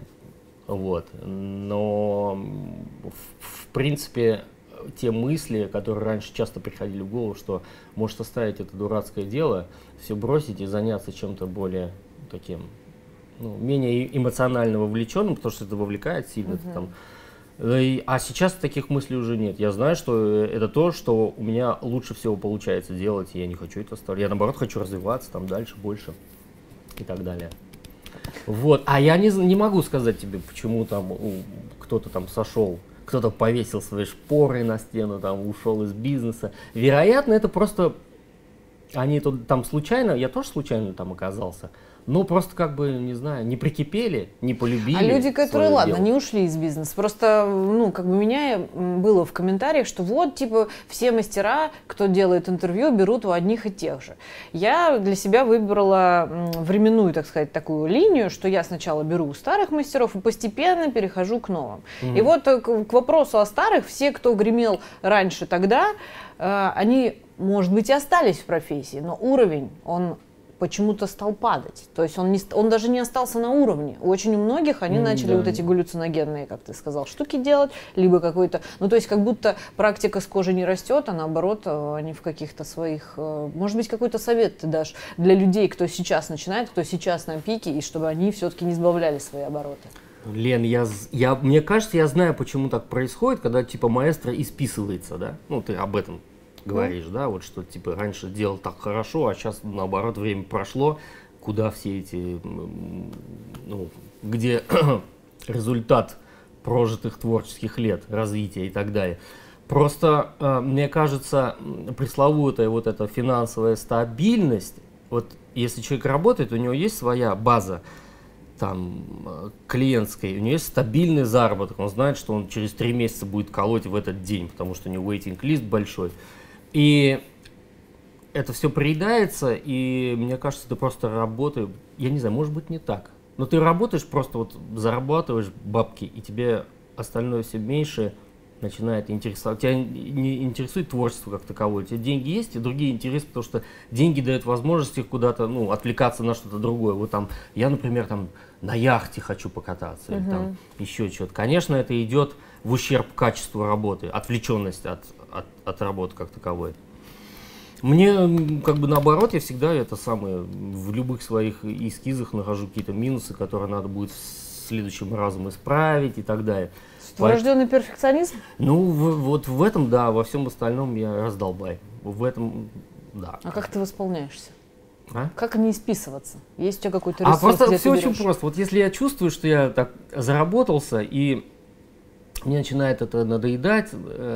Speaker 3: но, в принципе, те мысли, которые раньше часто приходили в голову, что может оставить это дурацкое дело, все бросить и заняться чем-то более таким, менее эмоционально вовлеченным, потому что это вовлекает сильно. А сейчас таких мыслей уже нет. Я знаю, что это то, что у меня лучше всего получается делать, и я не хочу это оставлять. Я, наоборот, хочу развиваться там дальше, больше и так далее. А я не могу сказать тебе, почему там кто-то там сошел, кто-то повесил свои шпоры на стену, там ушел из бизнеса. Вероятно, это просто они тут там случайно, я тоже случайно там оказался. Ну, просто как бы, не знаю, не прикипели, не полюбили.
Speaker 2: А люди, которые, ладно,
Speaker 3: дело.
Speaker 2: не ушли из бизнеса, просто, ну, как бы меня было в комментариях, что вот, типа, все мастера, кто делает интервью, берут у одних и тех же. Я для себя выбрала временную, так сказать, такую линию, что я сначала беру у старых мастеров и постепенно перехожу к новым. И вот к вопросу о старых, все, кто гремел раньше тогда, они, может быть, и остались в профессии, но уровень, он почему-то стал падать. То есть он даже не остался на уровне. Очень у многих они начали вот эти галлюциногенные, как ты сказал, штуки делать, либо какой-то... Ну, то есть как будто практика с кожи не растет, а наоборот, они в каких-то своих... Может быть, какой-то совет ты дашь для людей, кто сейчас начинает, кто сейчас на пике, и чтобы они все-таки не сбавляли свои обороты.
Speaker 3: Лен, мне кажется, я знаю, почему так происходит, когда типа маэстро исписывается, да? Ну, ты об этом говоришь, да, вот что типа раньше делал так хорошо, а сейчас наоборот время прошло, куда все эти, ну, где результат прожитых творческих лет, развития и так далее. Просто, мне кажется, пресловутая вот эта финансовая стабильность, вот если человек работает, у него есть своя база, там, клиентской, у него есть стабильный заработок, он знает, что он через 3 месяца будет колоть в этот день, потому что у него waiting-лист большой. И это все приедается, и мне кажется, ты просто работаешь, я не знаю, может быть не так, но ты работаешь, просто вот зарабатываешь бабки, и тебе остальное все меньше начинает интересовать. Тебя не интересует творчество как таковое, у тебя деньги есть и другие интересы, потому что деньги дают возможность их куда-то, ну, отвлекаться на что-то другое. Вот там, я, например, там на яхте хочу покататься, или там еще что-то. Конечно, это идет в ущерб качеству работы, отвлеченность от работы как таковой. Мне как бы наоборот, я всегда это самое, в любых своих эскизах нахожу какие-то минусы, которые надо будет в следующем разом исправить и так далее.
Speaker 2: Врожденный перфекционизм?
Speaker 3: Ну, вот в этом, да, во всем остальном я раздолбай. В этом, да.
Speaker 2: А как ты восполняешься?
Speaker 3: А?
Speaker 2: Как не исписываться? Есть у тебя какой-то ресурс,
Speaker 3: просто
Speaker 2: где
Speaker 3: все
Speaker 2: ты
Speaker 3: очень
Speaker 2: берешь?
Speaker 3: просто. Вот если я чувствую, что я так заработался, и мне начинает это надоедать,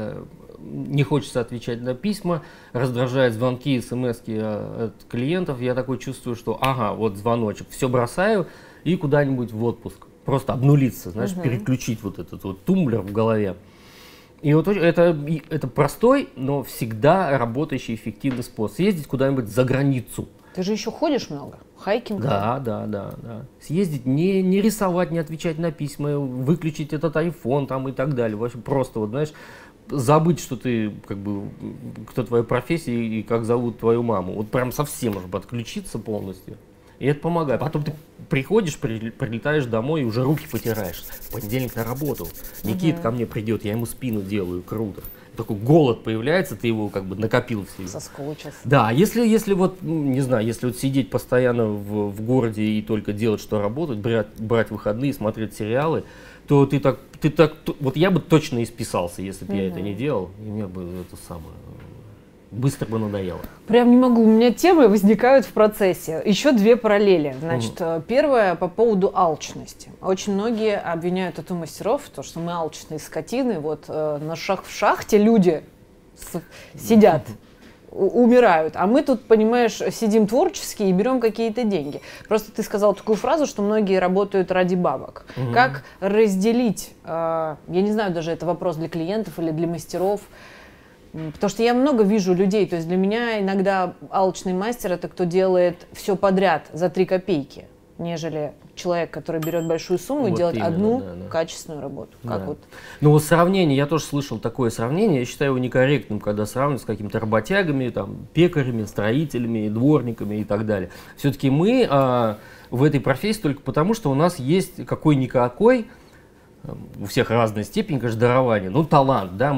Speaker 3: не хочется отвечать на письма, раздражают звонки, смс-ки от клиентов, я такой чувствую, что ага, вот звоночек, все бросаю и куда-нибудь в отпуск. Просто обнулиться, знаешь, переключить вот этот вот тумблер в голове. И вот это простой, но всегда работающий эффективный способ. Съездить куда-нибудь за границу.
Speaker 2: Ты же еще ходишь много? Хайкинг?
Speaker 3: Да. Съездить, не рисовать, не отвечать на письма, выключить этот iPhone там и так далее. Вообще просто, вот знаешь, забыть, что ты, как бы, кто твоя профессия и как зовут твою маму. Вот прям совсем, чтобы отключиться полностью. И это помогает. Потом ты приходишь, прилетаешь домой и уже руки потираешь. В понедельник на работу. Никита ко мне придет, я ему спину делаю, круто. Такой голод появляется, ты его как бы накопил в себе.
Speaker 2: Соскучился.
Speaker 3: Да, если вот, не знаю, если вот сидеть постоянно в городе и только делать, что работать, брать выходные, смотреть сериалы, то ты так, вот я бы точно исписался, если бы я это не делал, и мне бы это самое... Быстро бы надоело.
Speaker 2: Прям не могу. У меня темы возникают в процессе. Еще 2 параллели. Значит, первая по поводу алчности. Очень многие обвиняют эту мастеров, то, что мы алчные скотины. Вот в шахте люди сидят, умирают. А мы тут, понимаешь, сидим творчески и берем какие-то деньги. Просто ты сказал такую фразу, что многие работают ради бабок. Как разделить, я не знаю, даже это вопрос для клиентов или для мастеров, потому что я много вижу людей, то есть для меня иногда алчный мастер — это кто делает все подряд за 3 копейки, нежели человек, который берет большую сумму и делает одну качественную работу. Как вот?
Speaker 3: Ну вот сравнение, я тоже слышал такое сравнение, я считаю его некорректным, когда сравнивают с какими-то работягами, там, пекарями, строителями, дворниками и так далее. Все-таки мы в этой профессии только потому, что у нас есть какой-никакой, у всех разная степень, конечно, дарования, ну талант, да,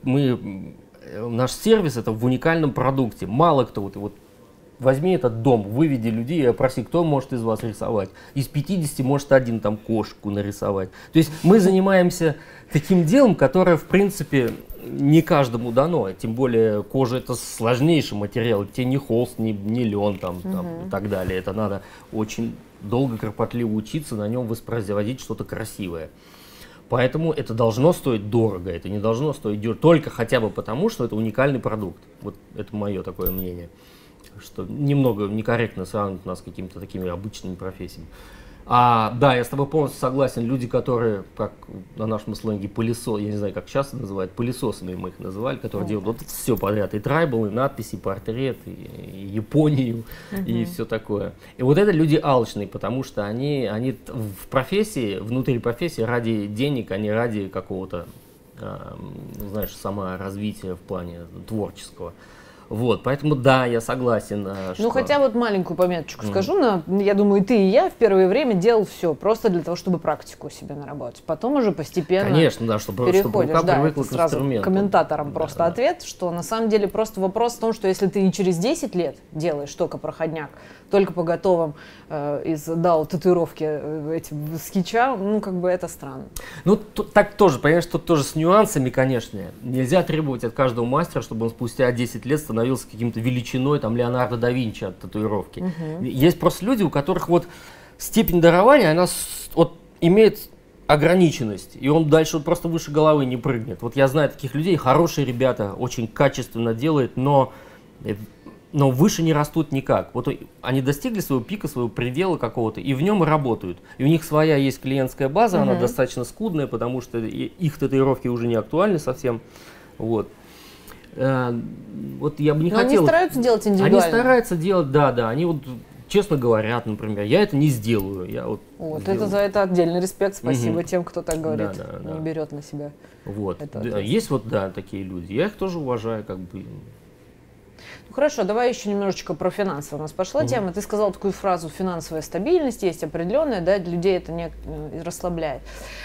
Speaker 3: наш сервис — это в уникальном продукте. Мало кто, вот возьми этот дом, выведи людей и опроси, кто может из вас рисовать. Из 50 может один там кошку нарисовать. То есть мы занимаемся таким делом, которое, в принципе, не каждому дано. Тем более кожа — это сложнейший материал. Тебе не холст, не лен там, и так далее. Это надо очень долго, кропотливо учиться на нем воспроизводить что-то красивое. Поэтому это должно стоить дорого, это не должно стоить дешево, только хотя бы потому, что это уникальный продукт. Вот это мое такое мнение. что немного некорректно сравнивать нас с какими-то такими обычными профессиями. Да, я с тобой полностью согласен. Люди, которые, как на нашем сленге, пылесос, я не знаю, как часто называют, пылесосами мы их называли, которые делают вот все подряд, и трайбл, и надписи, и портрет, и Японию, и все такое. И вот это люди алчные, потому что они в профессии, внутри профессии ради денег, а не ради какого-то, знаешь, саморазвития в плане творческого. Вот, поэтому да, я согласен.
Speaker 2: Ну, хотя вот маленькую пометочку скажу, я думаю, ты и я в первое время делал все просто для того, чтобы практику себе наработать. Потом уже постепенно
Speaker 3: конечно, да, чтобы рука привыкла к
Speaker 2: сразу
Speaker 3: инструменту.
Speaker 2: Комментаторам просто ответ, что на самом деле просто вопрос в том, что если ты и через 10 лет делаешь только проходняк, только по готовым из DAO татуировки этим скетчам, ну, как бы это странно.
Speaker 3: Ну, так тоже, понимаешь, тут тоже с нюансами, конечно. Нельзя требовать от каждого мастера, чтобы он спустя 10 лет становился каким-то величиной, там, Леонардо да Винчи от татуировки. Есть просто люди, у которых вот степень дарования, она вот имеет ограниченность, и он дальше вот просто выше головы не прыгнет. Вот я знаю таких людей, хорошие ребята, очень качественно делают, но выше не растут никак. Вот они достигли своего пика, своего предела какого-то, и в нем работают. И у них своя есть клиентская база, она достаточно скудная, потому что их татуировки уже не актуальны совсем. Вот. Вот я бы не хотел...
Speaker 2: Они стараются делать индивидуально.
Speaker 3: Они стараются делать, да. Они вот честно говорят, например, я это не сделаю. Я вот
Speaker 2: это за это отдельный респект, спасибо тем, кто так говорит, не берет на себя.
Speaker 3: Вот. Есть вот, такие люди. Я их тоже уважаю, как бы.
Speaker 2: Хорошо, давай еще немножечко про финансы. У нас пошла тема. Ты сказал такую фразу: финансовая стабильность есть определенная, да, людей это не расслабляет.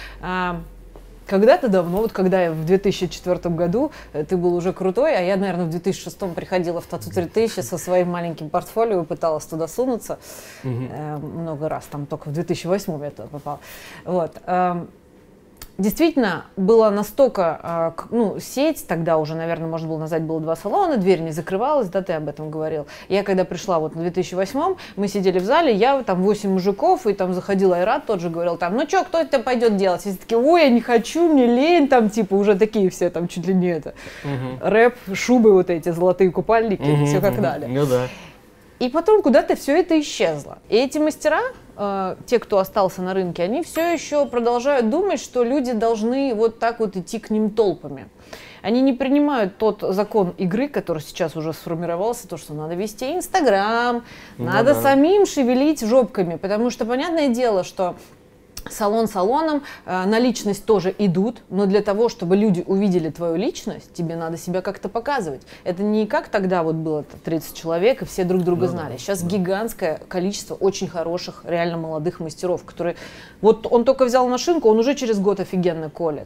Speaker 2: Когда-то давно, вот когда я в 2004 году, ты был уже крутой, а я, наверное, в 2006 приходила в Тату 3000 со своим маленьким портфолио и пыталась туда сунуться. Много раз, там только в 2008 я туда попала. Вот. Действительно, была настолько, сеть, тогда уже, наверное, можно было назвать, было 2 салона, дверь не закрывалась, да, ты об этом говорил. Я когда пришла вот в 2008-м, мы сидели в зале, я там 8 мужиков, и там заходил Айрат, тот же говорил там, ну что, кто это пойдет делать? И все такие, ой, я не хочу, мне лень, там, типа, уже такие все, там, чуть ли не это. Рэп, шубы вот эти, золотые купальники, все как далее.
Speaker 3: Ну да.
Speaker 2: И потом куда-то все это исчезло. И эти мастера, те, кто остался на рынке, они все еще продолжают думать, что люди должны вот так вот идти к ним толпами. Они не принимают тот закон игры, который сейчас уже сформировался, то, что надо вести Инстаграм, надо самим шевелить жопками, потому что понятное дело, что салон салоном, на личность тоже идут, но для того, чтобы люди увидели твою личность, тебе надо себя как-то показывать. Это не как тогда вот было 30 человек, и все друг друга знали. Сейчас гигантское количество очень хороших, реально молодых мастеров, которые... Вот он только взял машинку, он уже через год офигенно колет.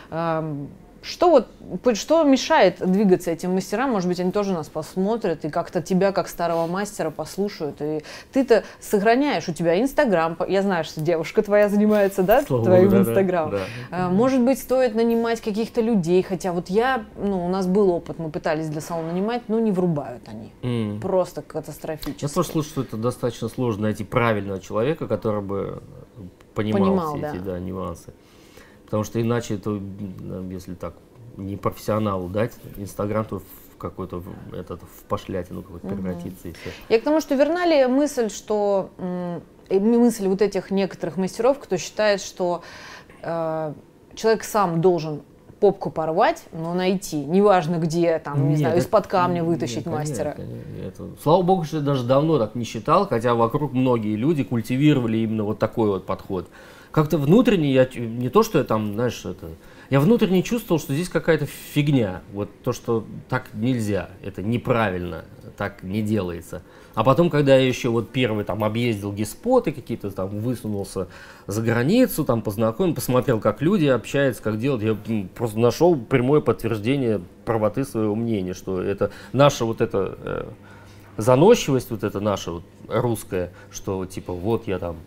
Speaker 2: Что мешает двигаться этим мастерам? Может быть, они тоже нас посмотрят и как-то тебя, как старого мастера, послушают. И ты-то сохраняешь, у тебя Инстаграм. Я знаю, что девушка твоя занимается, да, твоим Инстаграмом. Да. Может быть, стоит нанимать каких-то людей. Хотя вот у нас был опыт, мы пытались для салона нанимать, но не врубают они. Просто катастрофически.
Speaker 3: Я тоже слышу, что это достаточно сложно найти правильного человека, который бы понимал все эти нюансы. Потому что иначе это, если так, не профессионалу дать Инстаграм, то в какой-то в пошлятину превратится и все.
Speaker 2: Я к тому, что верна ли мысль, что мысль вот этих некоторых мастеров, кто считает, что человек сам должен попку порвать, но найти, неважно где, там, не знаю, из-под камня вытащить мастера.
Speaker 3: Слава богу, что я даже давно так не считал, хотя вокруг многие люди культивировали именно вот такой вот подход. Как-то внутренне, я не то, что я там, знаешь, я внутренне чувствовал, что здесь какая-то фигня. Вот то, что так нельзя, это неправильно, так не делается. А потом, когда я еще вот первый там объездил геспоты какие-то, там высунулся за границу, там познакомился, посмотрел, как люди общаются, как делают, я просто нашел прямое подтверждение правоты своего мнения, что это наша вот эта заносчивость, вот это наша вот русская, что типа вот я там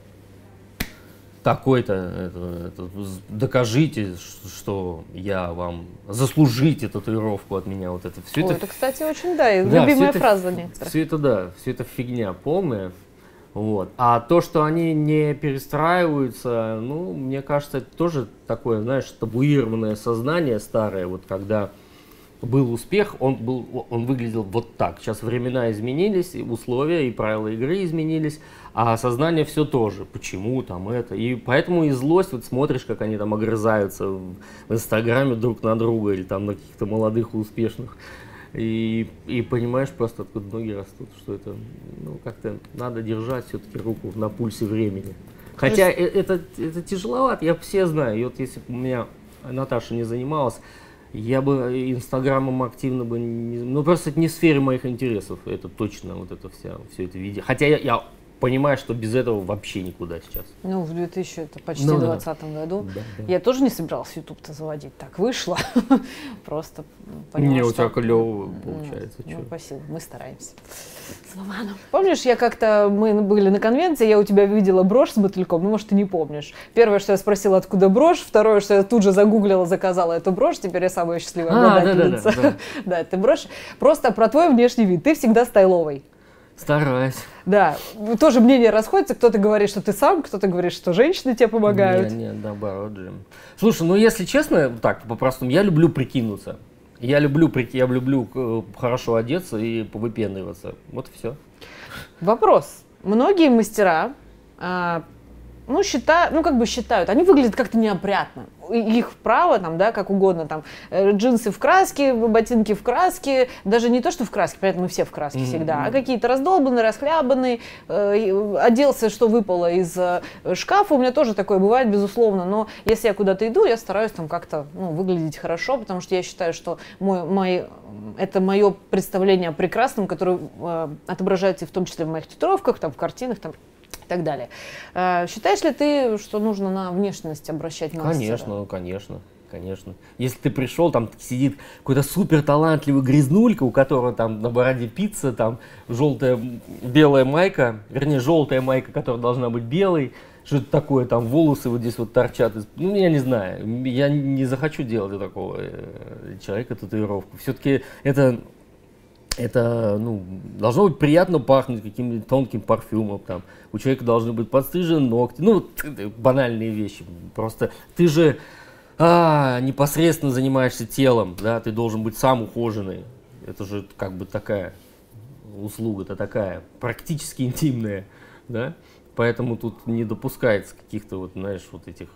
Speaker 3: такой-то, докажите, что я вам, заслужите татуировку от меня, вот это все.
Speaker 2: Это, кстати, очень, любимая фраза некоторых.
Speaker 3: Все это фигня полная, вот. А то, что они не перестраиваются, мне кажется, это тоже такое, знаешь, табуированное сознание старое, вот когда был успех, он выглядел вот так. Сейчас времена изменились, и условия, и правила игры изменились, а сознание все тоже. Почему там это? И поэтому и злость, вот смотришь, как они там огрызаются в Инстаграме друг на друга или там на каких-то молодых и успешных. И понимаешь просто, откуда ноги растут, что это, ну, как-то надо держать все-таки руку на пульсе времени. Хотя это тяжеловато, я все знаю. И вот если бы у меня Наташа не занималась, я бы Инстаграмом активно бы не... Ну, просто это не в сфере моих интересов, это точно, вот это все это видео. Хотя я понимаю, что без этого вообще никуда сейчас.
Speaker 2: Ну, в 2020 году я тоже не собиралась YouTube-то заводить. Так вышло. Просто поняла,
Speaker 3: не, у тебя клево получается.
Speaker 2: Ну, спасибо, мы стараемся. Помнишь, мы были на конвенции, я у тебя видела брошь с мотыльком, ну, может, ты не помнишь. Первое, что я спросила, откуда брошь, второе, что я тут же загуглила, заказала эту брошь, теперь я самая счастливая обладательница. Да, это брошь. Просто про твой внешний вид. Ты всегда стайловый.
Speaker 3: Стараюсь.
Speaker 2: Да, тоже мнения расходятся. Кто-то говорит, что ты сам, кто-то говорит, что женщины тебе помогают.
Speaker 3: Нет, наоборот же. Слушай, ну если честно, так, по-простому, я люблю прикинуться. Я люблю хорошо одеться и повыпендриваться. Вот и все.
Speaker 2: Вопрос. Многие мастера, считают, они выглядят как-то неопрятно. Их право, там, да, как угодно, там, джинсы в краске, ботинки в краске, даже не то, что в краске, понятно, мы все в краске всегда, а какие-то раздолбанные, расхлябанные, оделся, что выпало из шкафа, у меня тоже такое бывает, безусловно, но если я куда-то иду, я стараюсь там как-то, выглядеть хорошо, потому что я считаю, что это мое представление о прекрасном, которое отображается в том числе в моих татуировках, там, в картинах, там, и так далее. Считаешь ли ты, что нужно на внешность обращать мастера?
Speaker 3: Конечно. Если ты пришел, там сидит какой-то супер талантливый грязнулька, у которого там на бороде пицца, там белая майка, которая должна быть белой, что-то такое, там волосы вот здесь вот торчат. Ну, я не знаю, я не захочу делать для такого человека татуировку. Все-таки это должно быть приятно пахнуть каким-нибудь тонким парфюмом, там, у человека должны быть подстрижены ногти, банальные вещи. Просто ты же непосредственно занимаешься телом, да, ты должен быть сам ухоженный. Это же как бы такая услуга-то такая, практически интимная, да. Поэтому тут не допускается каких-то этих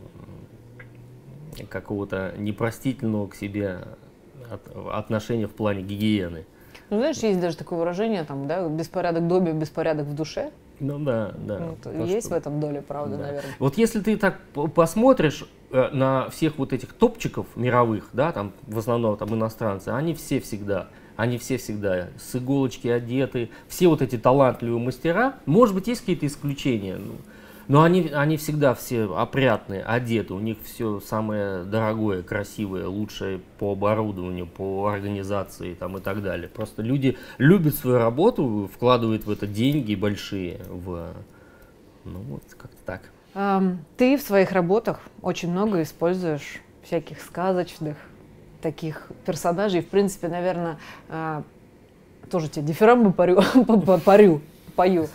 Speaker 3: какого-то непростительного к себе отношения в плане гигиены.
Speaker 2: Ну, знаешь, есть даже такое выражение, там, да, беспорядок в доме, беспорядок в душе.
Speaker 3: Ну да.
Speaker 2: Есть в этом доля правды,
Speaker 3: да.
Speaker 2: наверное.
Speaker 3: Вот если ты так посмотришь на всех вот этих топчиков мировых, да, там в основном там иностранцы, они все всегда с иголочки одеты, все вот эти талантливые мастера, может быть, есть какие-то исключения, но они всегда все опрятные, одеты, у них все самое дорогое, красивое, лучшее по оборудованию, по организации там, и так далее. Просто люди любят свою работу, вкладывают в это деньги большие, как-то так.
Speaker 2: Ты в своих работах очень много используешь всяких сказочных таких персонажей. В принципе, наверное, тоже тебе дифирамбы пою.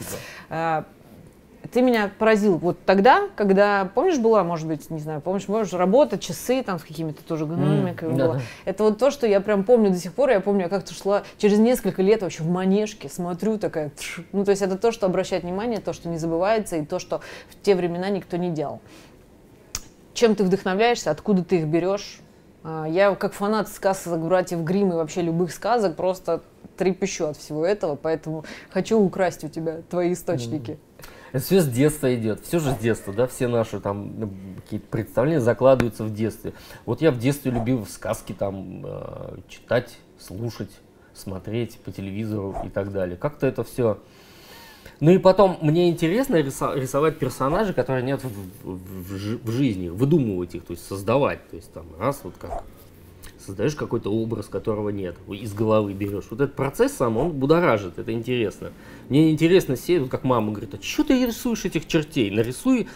Speaker 2: Ты меня поразил вот тогда, когда, помнишь, была, может быть, не знаю, можешь работать, часы там с какими-то тоже гномиками было. Да. Это вот то, что я прям помню до сих пор. Я помню, я как-то шла через несколько лет вообще в Манежке, смотрю такая, то есть это то, что обращает внимание, то, что не забывается, и то, что в те времена никто не делал. Чем ты вдохновляешься, откуда ты их берешь? Я как фанат сказок братьев Гримм и вообще любых сказок просто трепещу от всего этого, поэтому хочу украсть у тебя твои источники.
Speaker 3: Это все с детства идет, все же с детства, да, все наши там какие-то представления закладываются в детстве. Вот я в детстве любил сказки там читать, слушать, смотреть по телевизору и так далее. Как-то это все. Ну и потом мне интересно рисовать персонажей, которые нет в жизни, выдумывать их, то есть создавать, то есть там раз вот как создаешь какой-то образ, которого нет, из головы берешь. Вот этот процесс сам, он будоражит, это интересно. Мне интересно сесть, как мама говорит, а что ты рисуешь этих чертей? Нарисуй,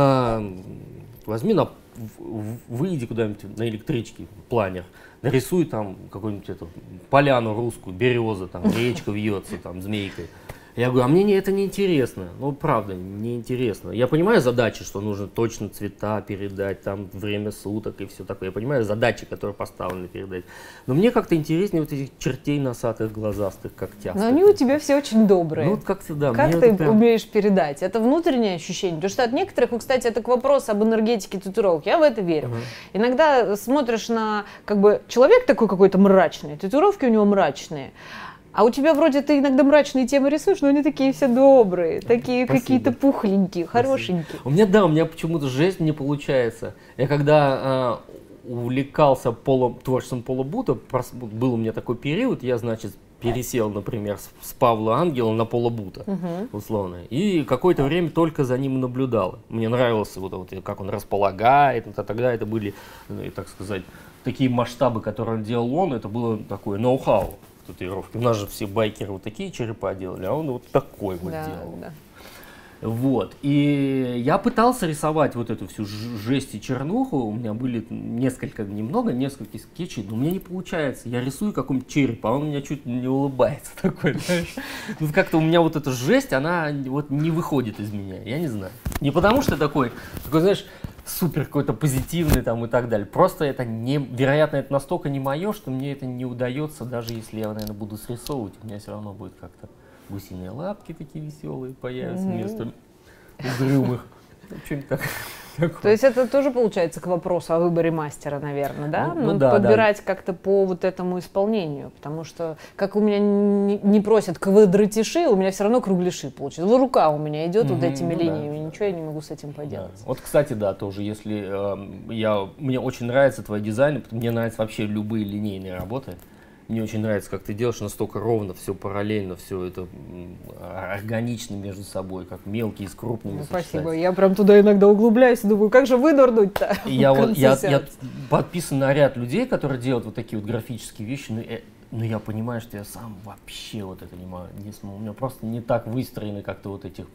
Speaker 3: возьми, выйди куда-нибудь на электричке, планер, нарисуй там какую-нибудь поляну русскую, береза, там речка вьется, там змейкой. Я говорю, а мне это не интересно. Ну, правда, не интересно. Я понимаю задачи, что нужно точно цвета передать, там, время суток и все такое. Я понимаю задачи, которые поставлены передать. Но мне как-то интереснее вот этих чертей носатых, глазастых, когтястых.
Speaker 2: Но они у тебя все очень добрые.
Speaker 3: Ну, вот как-то, да.
Speaker 2: Как ты умеешь передать? Это внутреннее ощущение? Потому что от некоторых, кстати, это к вопросу об энергетике татуировок. Я в это верю. Иногда смотришь на, как бы, человек такой какой-то мрачный, татуировки у него мрачные. А у тебя вроде ты иногда мрачные темы рисуешь, но они такие все добрые, такие какие-то пухленькие, хорошенькие.
Speaker 3: У меня почему-то жесть не получается. Я когда увлекался творчеством Пола Бута, был у меня такой период, я, значит, пересел, например, с Павла Ангела на Пола Бута, условно, и какое-то время только за ним наблюдал. Мне нравилось, вот, как он располагает, тогда это были, так сказать, такие масштабы, которые он делал, это было такое ноу-хау. Татуировки. У нас же все байкеры вот такие черепа делали, а он вот такой вот делал. Да. Вот. И я пытался рисовать вот эту всю жесть и чернуху. У меня были несколько скетчей, но у меня не получается. Я рисую какой-нибудь череп, а он у меня чуть не улыбается такой, знаешь. Ну, как-то у меня вот эта жесть, она вот не выходит из меня, я не знаю. Не потому что такой, знаешь, супер какой-то позитивный там и так далее. Просто это вероятно, это настолько не мое, что мне это не удается, даже если я, наверное, буду срисовывать, у меня все равно будет как-то гусиные лапки такие веселые появятся вместо угрюмых. Что-нибудь так.
Speaker 2: То есть это тоже получается к вопросу о выборе мастера, наверное, да? Да, подбирать как-то по вот этому исполнению, потому что, как у меня не просят квадратиши, у меня все равно кругляши получаются. Вот рука у меня идет вот этими линиями, ничего я не могу с этим поделать.
Speaker 3: Да. Вот, кстати, да, тоже, если мне очень нравится твой дизайн, мне нравятся вообще любые линейные работы. Мне очень нравится, как ты делаешь настолько ровно, все параллельно, все это органично между собой, как мелкие с крупными.
Speaker 2: Спасибо. Я прям туда иногда углубляюсь и думаю, как же вынырнуть-то?
Speaker 3: Я подписан на ряд людей, которые делают вот такие вот графические вещи, но я понимаю, что я сам вообще вот это не смогу. У меня просто не так выстроены как-то вот этих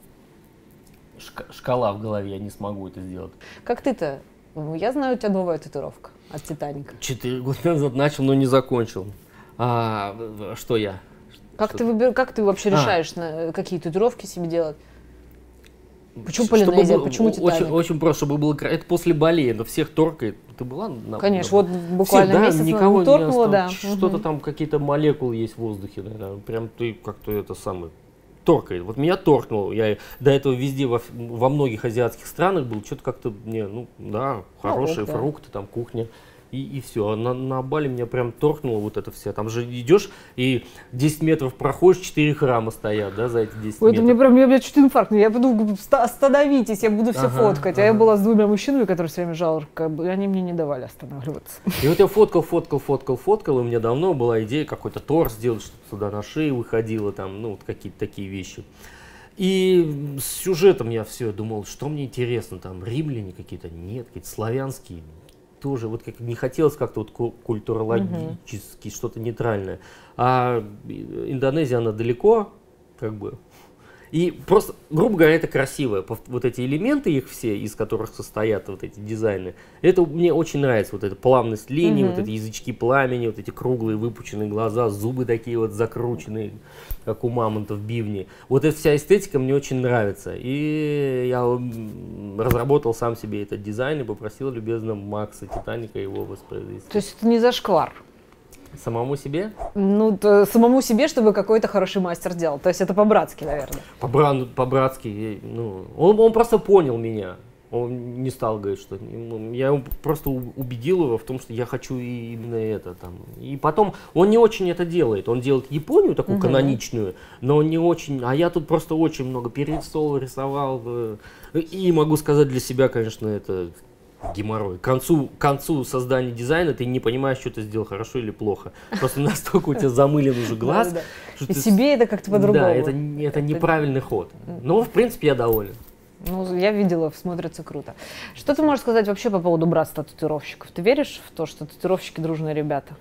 Speaker 3: шкала в голове, я не смогу это сделать.
Speaker 2: Как ты-то? Я знаю, у тебя новая татуировка от Титаника.
Speaker 3: 4 года назад начал, но не закончил. Что я?
Speaker 2: Как ты вообще решаешь, какие татуировки себе делать? Почему Полинезия? Почему Титаник?
Speaker 3: Очень просто, чтобы было... Это после Бали, но всех торкает. Ты была?
Speaker 2: Конечно, вот буквально месяц
Speaker 3: никого
Speaker 2: торкнула, да.
Speaker 3: Что-то там, какие-то молекулы есть в воздухе, наверное. Прям ты как-то это самое... Торкает. Вот меня торкнуло. Я до этого везде, во многих азиатских странах был. Что-то как-то мне, хорошие фрукты, там, кухня. И все. А на Бали меня прям торкнуло вот это все. Там же идешь и 10 метров проходишь, 4 храма стоят, да, за эти 10 метров.
Speaker 2: Это меня чуть инфаркт. Я подумала, остановитесь, я буду все фоткать. А я была с двумя мужчинами, которые все время жалко, и они мне не давали останавливаться.
Speaker 3: И вот я фоткал, и у меня давно была идея какой-то торс сделать, чтобы сюда на шею выходило, там, вот какие-то такие вещи. И с сюжетом я все думал, что мне интересно, там, римляне какие-то, нет, какие-то славянские, тоже, вот как не хотелось как-то вот культурологически что-то нейтральное. А Индонезия, она далеко, как бы. И просто, грубо говоря, это красиво. Вот эти элементы их все, из которых состоят вот эти дизайны, это мне очень нравится. Вот эта плавность линий, вот эти язычки пламени, вот эти круглые выпученные глаза, зубы такие вот закрученные, как у мамонтов бивни. Вот эта вся эстетика мне очень нравится. И я разработал сам себе этот дизайн и попросил любезно Макса Титаника его воспроизвести.
Speaker 2: То есть это не зашквар?
Speaker 3: Самому себе?
Speaker 2: Самому себе, чтобы какой-то хороший мастер делал. То есть это по-братски, наверное.
Speaker 3: По-братски. Он просто понял меня. Он не стал говорить, что... Я его просто убедил его в том, что я хочу именно это. Там. И потом он не очень это делает. Он делает Японию такую каноничную, но не очень... А я тут просто очень много перерисовал, рисовал. И могу сказать для себя, конечно, это... геморрой. К концу создания дизайна ты не понимаешь, что ты сделал хорошо или плохо. Просто настолько у тебя замылен уже глаз.
Speaker 2: И себе это как-то по-другому.
Speaker 3: Да, это неправильный ход. Но, в принципе, я доволен.
Speaker 2: Я видела, смотрится круто. Что ты можешь сказать вообще по поводу братства татуировщиков? Ты веришь в то, что татуировщики дружные ребята?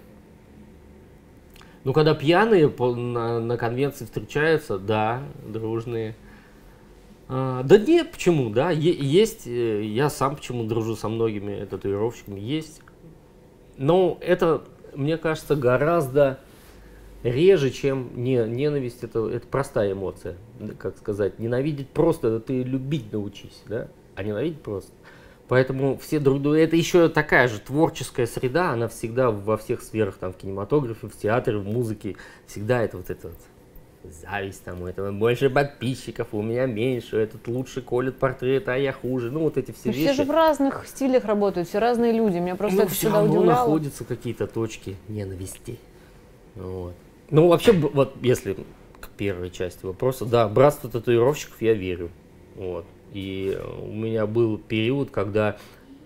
Speaker 3: Когда пьяные на конвенции встречаются, да, дружные. Да нет, почему, да, есть, я сам почему дружу со многими татуировщиками, есть, но это, мне кажется, гораздо реже, чем ненависть. Это простая эмоция, как сказать. Ненавидеть просто, ты любить научись, да? А ненавидеть просто. Поэтому все друг друга, это еще такая же творческая среда, она всегда во всех сферах, там, в кинематографе, в театре, в музыке, всегда это вот зависть, там, у этого больше подписчиков, у меня меньше, этот лучше колет портреты, а я хуже, ну вот эти все вещи.
Speaker 2: Все же в разных стилях работают, все разные люди, меня просто это всегда удивляло.
Speaker 3: Находятся какие-то точки ненависти. Вот. Ну вообще, вот если к первой части вопроса, да, братство татуировщиков я верю, вот. И у меня был период, когда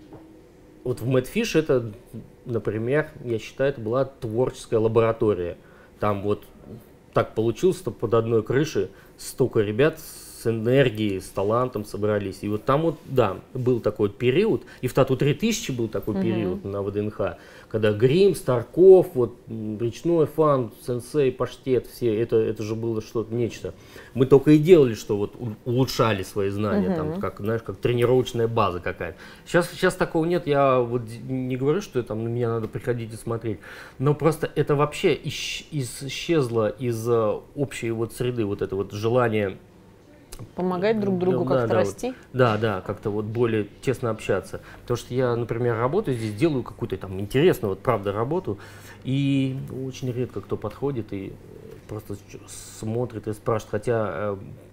Speaker 3: вот в Madfish это, например, я считаю, это была творческая лаборатория. Там вот так получилось, что под одной крышей столько ребят с энергией, с талантом собрались. И вот там вот, да, был такой вот период. И в Тату 3000 был такой период на ВДНХ, когда Грим, Старков, вот Речной Фан, Сенсей, Паштет, все, это же было что-то, нечто. Мы только и делали, что вот улучшали свои знания, там, как, знаешь, как тренировочная база какая-то. Сейчас такого нет, я вот не говорю, что там на меня надо приходить и смотреть, но просто это вообще исчезло из общей вот среды, вот это вот желание
Speaker 2: помогать друг другу как-то расти?
Speaker 3: Да, как-то вот более тесно общаться. Потому что я, например, работаю здесь, делаю какую-то там интересную, вот правда, работу, и очень редко кто подходит и просто смотрит и спрашивает, хотя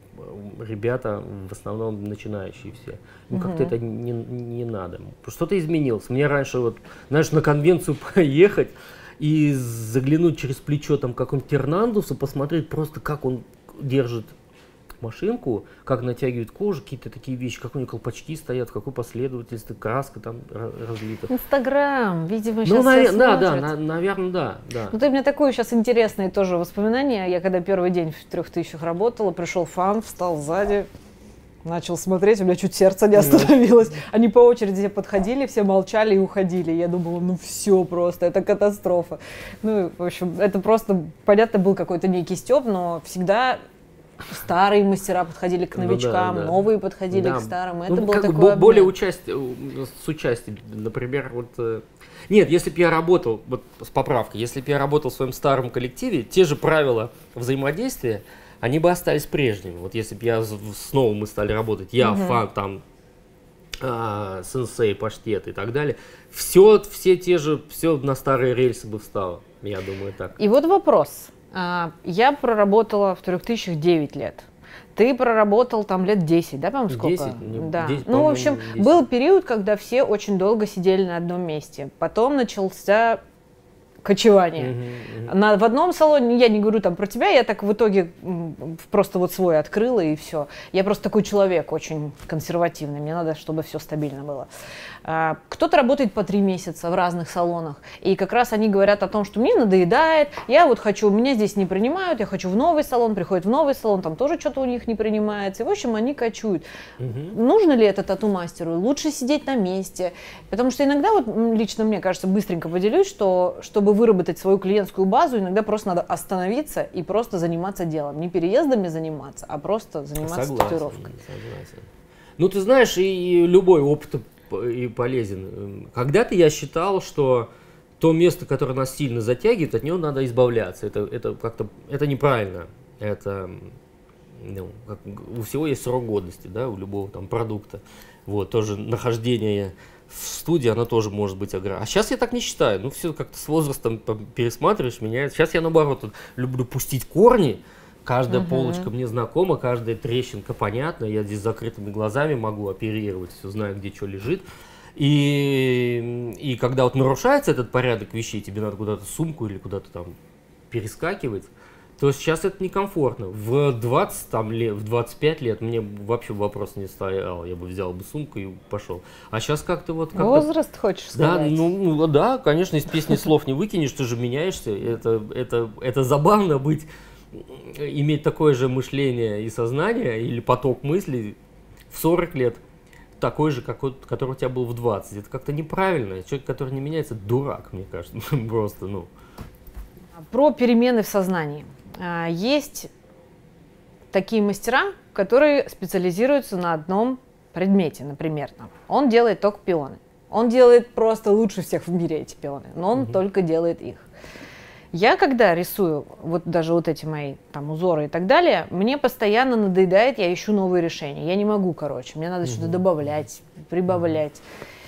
Speaker 3: ребята в основном начинающие все. Ну, как-то это не надо. Что-то изменилось. Мне раньше, вот, знаешь, на конвенцию поехать и заглянуть через плечо там какого-нибудь Эрнандуса, посмотреть просто, как он держит машинку, как натягивает кожу, какие-то такие вещи, как у него колпачки стоят, в какой последовательности, краска там разлита.
Speaker 2: Инстаграм, видимо, сейчас все смотрят.
Speaker 3: Наверное, да.
Speaker 2: Ну, ты мне такое сейчас интересное тоже воспоминание. Я когда первый день в 3000 работала, пришел фан, встал сзади, начал смотреть, у меня чуть сердце не остановилось. Они по очереди подходили, все молчали и уходили. Я думала, ну все просто, это катастрофа. Ну, в общем, это просто, понятно, был какой-то некий стёб, но всегда старые мастера подходили к новичкам, новые подходили к старым. Это было такое
Speaker 3: более с участием, например, вот. Нет, если бы я работал, вот с поправкой, если бы я работал в своем старом коллективе, те же правила взаимодействия, они бы остались прежними. Вот если бы я снова мы стали работать, я, фан, там, Сенсей, Паштет и так далее, все те же, все на старые рельсы бы встало, я думаю, так.
Speaker 2: И вот вопрос. Я проработала в 3000 9 лет. Ты проработал там лет 10, да, по-моему, сколько?
Speaker 3: 10,
Speaker 2: да.
Speaker 3: 10,
Speaker 2: ну, в общем,
Speaker 3: 10.
Speaker 2: Был период, когда все очень долго сидели на одном месте. Потом начался кочевание. В одном салоне, я не говорю там про тебя, я так в итоге просто вот свой открыла и все. Я просто такой человек очень консервативный, мне надо, чтобы все стабильно было. Кто-то работает по 3 месяца в разных салонах, и как раз они говорят о том, что мне надоедает, я вот хочу, меня здесь не принимают, я хочу в новый салон, приходят в новый салон, там тоже что-то у них не принимается, и в общем они кочуют. Нужно ли это тату-мастеру? Лучше сидеть на месте, потому что иногда, вот лично мне кажется, быстренько поделюсь, что чтобы выработать свою клиентскую базу, иногда просто надо остановиться и просто заниматься делом. Не переездами заниматься, а просто заниматься татуировкой.
Speaker 3: Согласен. Ну, ты знаешь, и любой опыт и полезен. Когда-то я считал, что то место, которое нас сильно затягивает, от него надо избавляться. Это как-то это неправильно. Это, ну, у всего есть срок годности, да, у любого там продукта. Вот, тоже нахождение в студии, она тоже может быть ограничена. А сейчас я так не считаю. Ну, все как-то с возрастом пересматриваешь, меняется. Сейчас я, наоборот, люблю пустить корни. Каждая полочка мне знакома, каждая трещинка понятна. Я здесь с закрытыми глазами могу оперировать, все знаю, где что лежит. И когда вот нарушается этот порядок вещей, тебе надо куда-то сумку или куда-то там перескакивать, то сейчас это некомфортно. В 20 там, лет, в 25 лет мне вообще вопрос не стоял. Я бы взял бы сумку и пошел. А сейчас как-то вот...
Speaker 2: Возраст хочешь сказать?
Speaker 3: Да, да, конечно, из песни слов не выкинешь, ты же меняешься. Это забавно иметь такое же мышление и сознание, или поток мыслей в 40 лет, такой же, который у тебя был в 20. Это как-то неправильно. Человек, который не меняется, дурак, мне кажется. Просто, ну...
Speaker 2: Про перемены в сознании. Есть такие мастера, которые специализируются на одном предмете, например. Он делает только пионы. Он делает просто лучше всех в мире эти пионы, но он только делает их. Я когда рисую, вот даже вот эти мои там узоры и так далее, мне постоянно надоедает, я ищу новые решения. Я не могу, короче, мне надо что-то добавлять, прибавлять.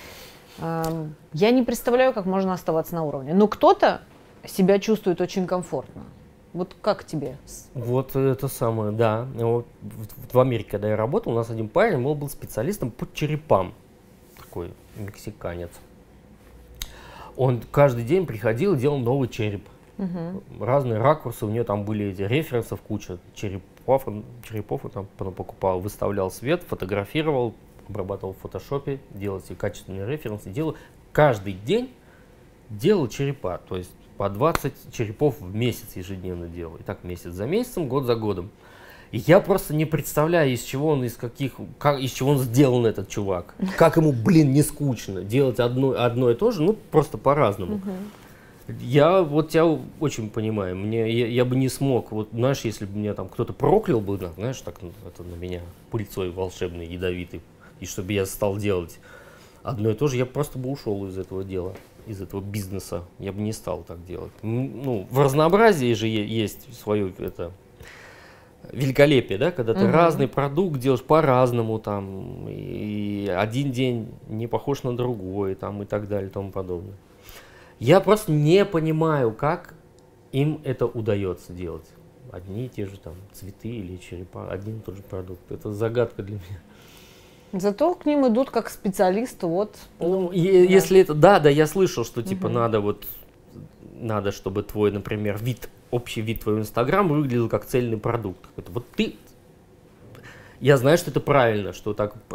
Speaker 2: Я не представляю, как можно оставаться на уровне. Но кто-то себя чувствует очень комфортно. Вот как тебе?
Speaker 3: Вот это самое, да. Вот в Америке, когда я работал, у нас один парень, он был специалистом по черепам. Такой мексиканец. Он каждый день приходил и делал новый череп. Разные ракурсы, у него там были эти референсов куча, черепов он там покупал, выставлял свет, фотографировал, обрабатывал в фотошопе, делал себе качественные референсы, каждый день делал черепа, то есть по 20 черепов в месяц ежедневно делал. И так месяц за месяцем, год за годом. И я просто не представляю, из чего он сделан этот чувак. Как ему, не скучно делать одно и то же, ну просто по-разному. Я вот тебя очень понимаю, я бы не смог, вот знаешь, если бы меня там кто-то проклял бы, знаешь, так это на меня пыльцой волшебной, ядовитой, и чтобы я стал делать одно и то же, я просто бы ушел из этого дела, из этого бизнеса, я бы не стал так делать. Ну, в разнообразии же есть свое это великолепие, да, когда ты разный продукт делаешь по-разному, там, и один день не похож на другой, там, и так далее, и тому подобное. Я просто не понимаю, как им это удается делать. Одни и те же там цветы или черепа, один и тот же продукт. Это загадка для меня.
Speaker 2: Зато к ним идут как специалисты, вот.
Speaker 3: Ну, если это, да, я слышал, что типа надо, чтобы твой, например, общий вид твоего Инстаграма выглядел как цельный продукт. Это вот я знаю, что это правильно, что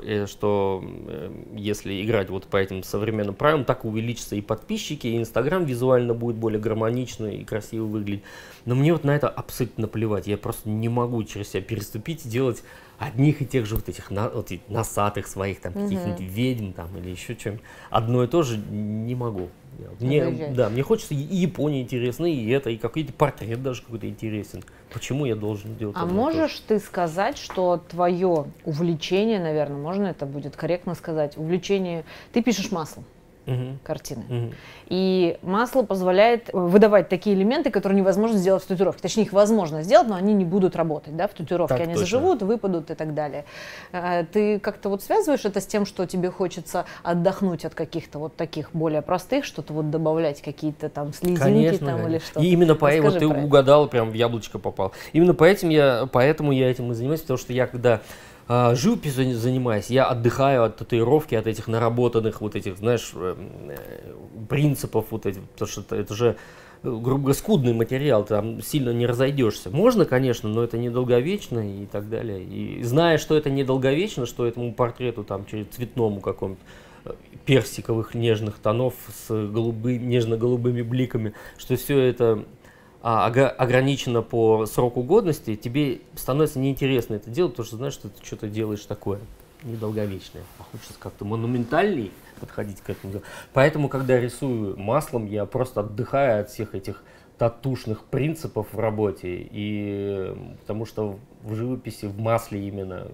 Speaker 3: если играть вот по этим современным правилам, так увеличатся и подписчики, и Инстаграм визуально будет более гармонично и красиво выглядеть. Но мне вот на это абсолютно плевать. Я просто не могу через себя переступить и делать одних и тех же вот этих носатых своих там каких-нибудь ведьм там или еще чем-нибудь. Одно и то же не могу. Мне хочется и Япония интересна, и это, и какой-то портрет даже какой-то интересен. Почему я должен делать
Speaker 2: А можешь ты сказать, что твое увлечение, наверное, можно это будет корректно сказать, увлечение, ты пишешь маслом картины, и масло позволяет выдавать такие элементы, которые невозможно сделать в татуировке. Точнее, их возможно сделать, но они не будут работать, да, в татуировке. Они заживут, выпадут и так далее. Ты как-то вот связываешь это с тем, что тебе хочется отдохнуть от каких-то вот таких более простых, что-то вот добавлять какие-то там слезинки,
Speaker 3: конечно,
Speaker 2: там или что-то?
Speaker 3: И именно поэтому ты угадал, прям в яблочко попал. Именно поэтому я этим и занимаюсь, потому что я когда живописью занимаюсь, я отдыхаю от татуировки, от этих наработанных вот этих, знаешь, принципов вот этих, потому что это же, грубо говоря, скудный материал, там сильно не разойдешься. Можно, конечно, но это недолговечно и так далее. И зная, что это недолговечно, что этому портрету там через цветному какому-то персиковых нежных тонов с нежно-голубыми бликами, что все это ограничено по сроку годности, тебе становится неинтересно это делать, потому что знаешь, что ты что-то делаешь такое недолговечное. А хочется как-то монументальней подходить к этому делу. Поэтому, когда рисую маслом, я просто отдыхаю от всех этих татушных принципов в работе. Потому что в живописи, в масле именно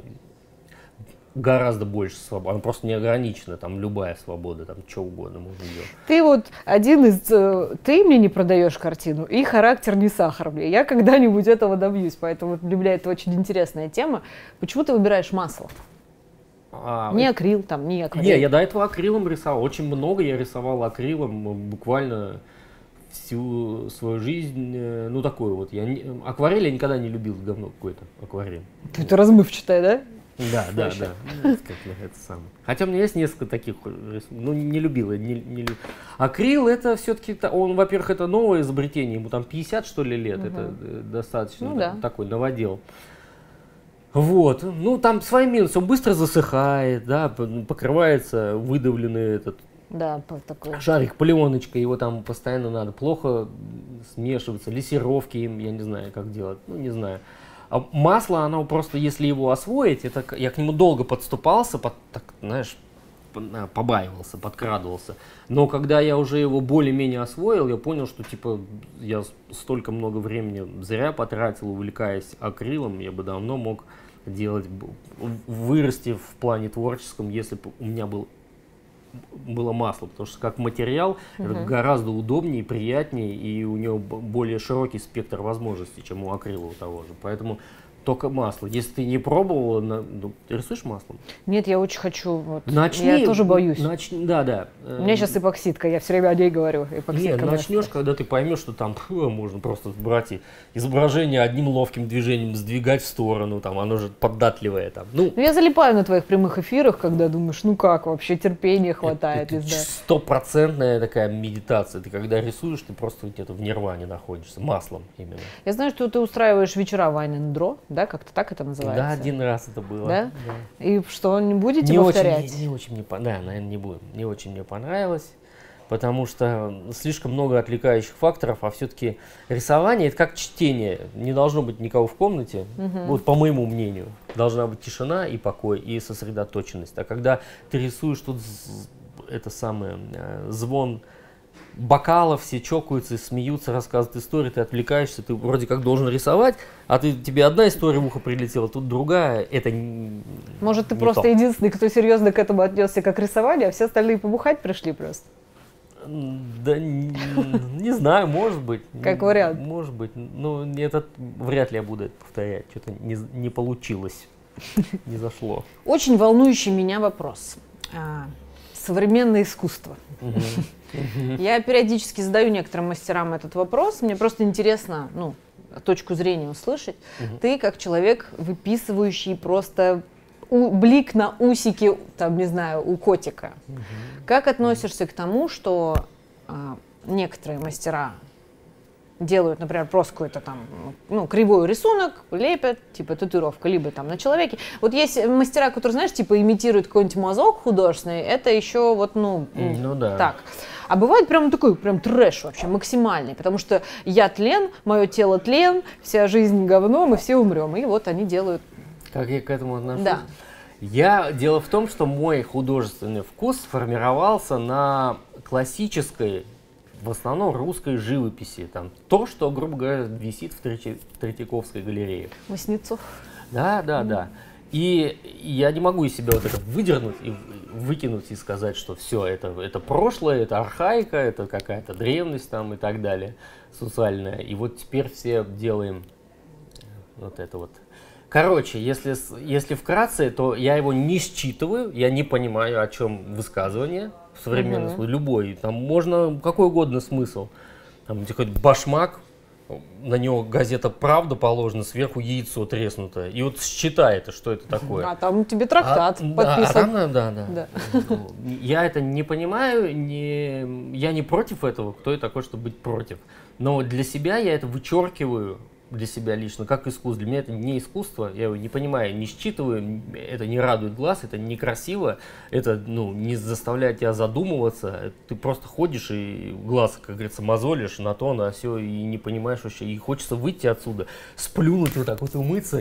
Speaker 3: гораздо больше свободы, она просто не ограничена, там любая свобода, там что угодно можно делать.
Speaker 2: Ты вот ты мне не продаешь картину, и характер не сахар мне. Я когда-нибудь этого добьюсь, поэтому для меня это очень интересная тема. Почему ты выбираешь масло? Не акрил, там, не акварель.
Speaker 3: Не, я до этого акрилом рисовал, очень много я рисовал акрилом, буквально всю свою жизнь, ну такой вот. Акварель я никогда не любил, говно какое-то, акварель.
Speaker 2: Ты размывчатая, да?
Speaker 3: Да. Это самое. Хотя у меня есть несколько таких, ну не любил. Акрил это все-таки, он, во-первых, это новое изобретение, ему там 50 что ли лет, это достаточно такой новодел. Вот, ну там свои минусы, он быстро засыхает, да, покрывается выдавленный этот шарик пленочкой, его там постоянно надо, плохо смешиваться, лессировки им, я не знаю, как делать, ну не знаю. А масло, оно просто, если его освоить, это я к нему долго подступался, так, знаешь, побаивался, подкрадывался. Но когда я уже его более-менее освоил, я понял, что типа я столько много времени зря потратил, увлекаясь акрилом, я бы давно мог делать, вырасти в плане творческом, если бы у меня был было масло, потому что как материал это гораздо удобнее, приятнее, и у него более широкий спектр возможностей, чем у акрилового того же. Поэтому только масло. Если ты не пробовала, ты рисуешь маслом?
Speaker 2: Нет, я очень хочу. Вот.
Speaker 3: Начни,
Speaker 2: я тоже боюсь.
Speaker 3: Да.
Speaker 2: У меня сейчас эпоксидка, я все время о ней говорю.
Speaker 3: Нет, начнешь, когда ты поймешь, что там можно просто брать и изображение одним ловким движением сдвигать в сторону, там оно же податливое. Там.
Speaker 2: Ну, я залипаю на твоих прямых эфирах, когда думаешь, ну как, вообще терпения хватает.
Speaker 3: Это стопроцентная такая медитация. Ты когда рисуешь, ты просто где-то в нирване находишься, маслом именно.
Speaker 2: Я знаю, что ты устраиваешь вечера Wine and Draw. Да, как-то так это называется?
Speaker 3: Да, один раз это было.
Speaker 2: Да? И что, не будете повторять?
Speaker 3: Не очень мне, да, наверное, не будем. Не очень мне понравилось, потому что слишком много отвлекающих факторов, а все-таки рисование это как чтение. Не должно быть никого в комнате, вот по моему мнению. Должна быть тишина и покой, и сосредоточенность. А когда ты рисуешь, тут это самое, звон бокалов, все чокаются, смеются, рассказывают истории, ты отвлекаешься, ты вроде как должен рисовать, а тебе одна история в ухо прилетела, тут другая, это
Speaker 2: Может, ты просто единственный, кто серьезно к этому отнесся как рисование, а все остальные побухать пришли просто?
Speaker 3: Да, не знаю, может быть.
Speaker 2: Как вариант.
Speaker 3: Может быть, но это вряд ли я буду это повторять, что-то не получилось, не зашло.
Speaker 2: Очень волнующий меня вопрос. Современное искусство. Я периодически задаю некоторым мастерам этот вопрос. Мне просто интересно, точку зрения услышать. Ты как человек, выписывающий просто блик на усики, там, не знаю, у котика. Как относишься к тому, что некоторые мастера делают, например, просто какой-то там, кривой рисунок, лепят, типа татуировка, либо там на человеке. Вот есть мастера, которые, знаешь, типа имитируют какой-нибудь мазок художественный, это еще вот,
Speaker 3: да.
Speaker 2: Так. А бывает прям такой, прям трэш вообще, максимальный, потому что я тлен, мое тело тлен, вся жизнь говно, мы все умрем. И вот они делают.
Speaker 3: Как я к этому отношусь?
Speaker 2: Да.
Speaker 3: Дело в том, что мой художественный вкус сформировался на классической, в основном русской живописи. Там, то, что, грубо говоря, висит в Третьяковской галерее.
Speaker 2: Васнецов.
Speaker 3: Да. И я не могу из себя вот это выдернуть и выкинуть и сказать, что все, это прошлое, это архаика, это какая-то древность там и так далее, социальная. И вот теперь все делаем вот это вот. Короче, если вкратце, то я его не считываю, я не понимаю, о чем высказывание в современном смысле, любой. Там можно какой угодно смысл. Там где хоть башмак, на него газета «Правда» положена, сверху яйцо треснутое. И вот считай это, что это такое.
Speaker 2: А там тебе трактат подписан.
Speaker 3: Да. Я это не понимаю, я не против этого, кто я такой, чтобы быть против. Но для себя я это вычеркиваю, для себя лично, как искусство. Для меня это не искусство, я его не понимаю, не считываю, это не радует глаз, это некрасиво, это не заставляет тебя задумываться, ты просто ходишь и глаз, как говорится, мозолишь на то, на все, и не понимаешь вообще, и хочется выйти отсюда, сплюнуть вот так вот, умыться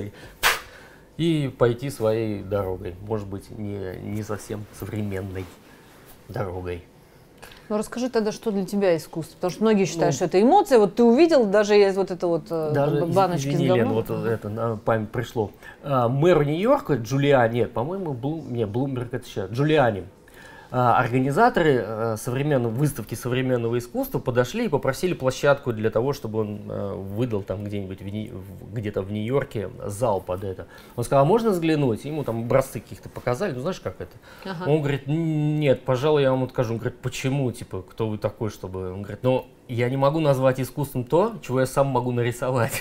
Speaker 3: и пойти своей дорогой, может быть, не совсем современной дорогой.
Speaker 2: Ну расскажи тогда, что для тебя искусство, потому что многие считают, что это эмоция, вот ты увидел, даже есть вот это вот баночки с говном.
Speaker 3: Вот это на память пришло. Мэр Нью-Йорка Джулиани, по-моему, Блумберг это сейчас, Джулиани, организаторы выставки современного искусства подошли и попросили площадку для того, чтобы он выдал там где-то в Нью-Йорке зал под это. Он сказал, а можно взглянуть? Ему там образцы каких-то показали, знаешь, как это? Он говорит, нет, пожалуй, я вам откажу. Он говорит, почему? Типа, кто вы такой, чтобы... Он говорит, я не могу назвать искусством то, чего я сам могу нарисовать.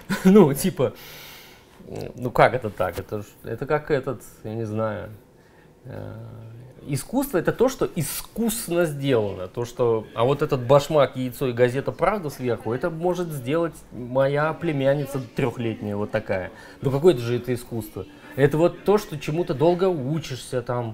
Speaker 3: Как это так? Это как я не знаю... Искусство — это то, что искусно сделано. А вот этот башмак, яйцо и газета «Правда» сверху, это может сделать моя племянница 3-летняя, вот такая. Какое же это искусство? Это вот то, что чему-то долго учишься, там,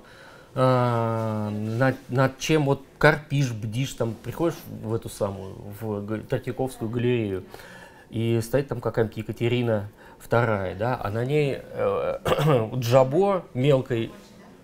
Speaker 3: над чем вот корпишь, бдишь, там, приходишь в эту самую, в Третьяковскую галерею, и стоит там какая-нибудь Екатерина II, да, а на ней Джабо мелкой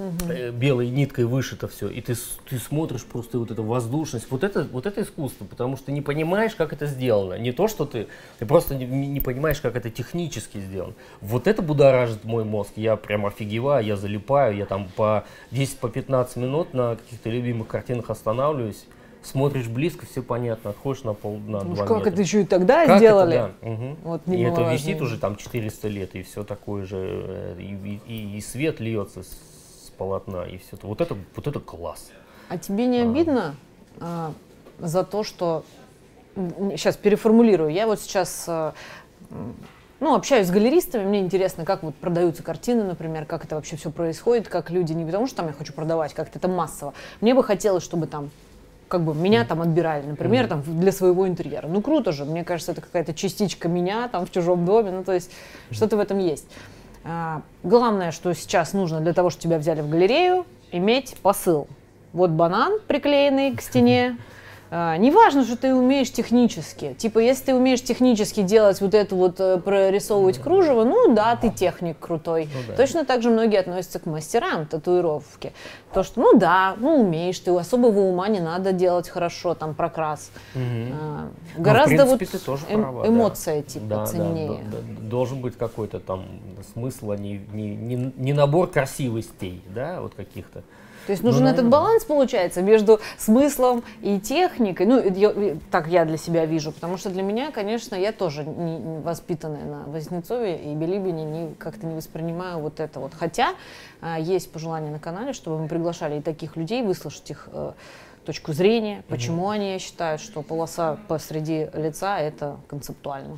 Speaker 3: белой ниткой вышито все, и ты смотришь просто вот эту воздушность, вот это искусство, потому что ты не понимаешь, как это сделано. Не то, что ты просто не понимаешь, как это технически сделано. Вот это будоражит мой мозг, я прям офигеваю, я залипаю, я там по 10-15 минут на каких-то любимых картинах останавливаюсь. Смотришь близко, все понятно, отходишь на 2 метра.
Speaker 2: Как это еще и тогда сделали?
Speaker 3: Это, да. Вот, и это висит уже там 400 лет, и все такое же, и свет льется с полотна, и все. Вот это класс.
Speaker 2: А тебе не обидно за то, что... Сейчас переформулирую. Я вот сейчас общаюсь с галеристами, мне интересно, как вот продаются картины, например, как это вообще все происходит, как люди, не потому что там я хочу продавать, как-то это массово. Мне бы хотелось, чтобы там как бы меня там отбирали, например, там для своего интерьера. Ну круто же, мне кажется, это какая-то частичка меня там в чужом доме, ну то есть что-то в этом есть. Главное, что сейчас нужно для того, чтобы тебя взяли в галерею, иметь посыл. Вот банан, приклеенный к стене. Не важно, что ты умеешь технически. Типа, если ты умеешь технически делать вот это вот, прорисовывать кружево, ну да, ты техник крутой. Ну, да. Точно так же многие относятся к мастерам татуировки. То, что, умеешь, ты особого ума не надо делать хорошо, там, прокрас. Гораздо
Speaker 3: в принципе, ты тоже права,
Speaker 2: эмоция, типа, ценнее.
Speaker 3: Да. Должен быть какой-то там смысл, а не набор красивостей, да, вот каких-то.
Speaker 2: То есть нужен этот баланс, получается, между смыслом и техникой. Так я для себя вижу, потому что для меня, конечно, я тоже не воспитанная на Вознецове и Билибине, как-то не воспринимаю вот это вот. Хотя есть пожелание на канале, чтобы мы приглашали и таких людей, выслушать их точку зрения, почему они считают, что полоса посреди лица – это концептуально.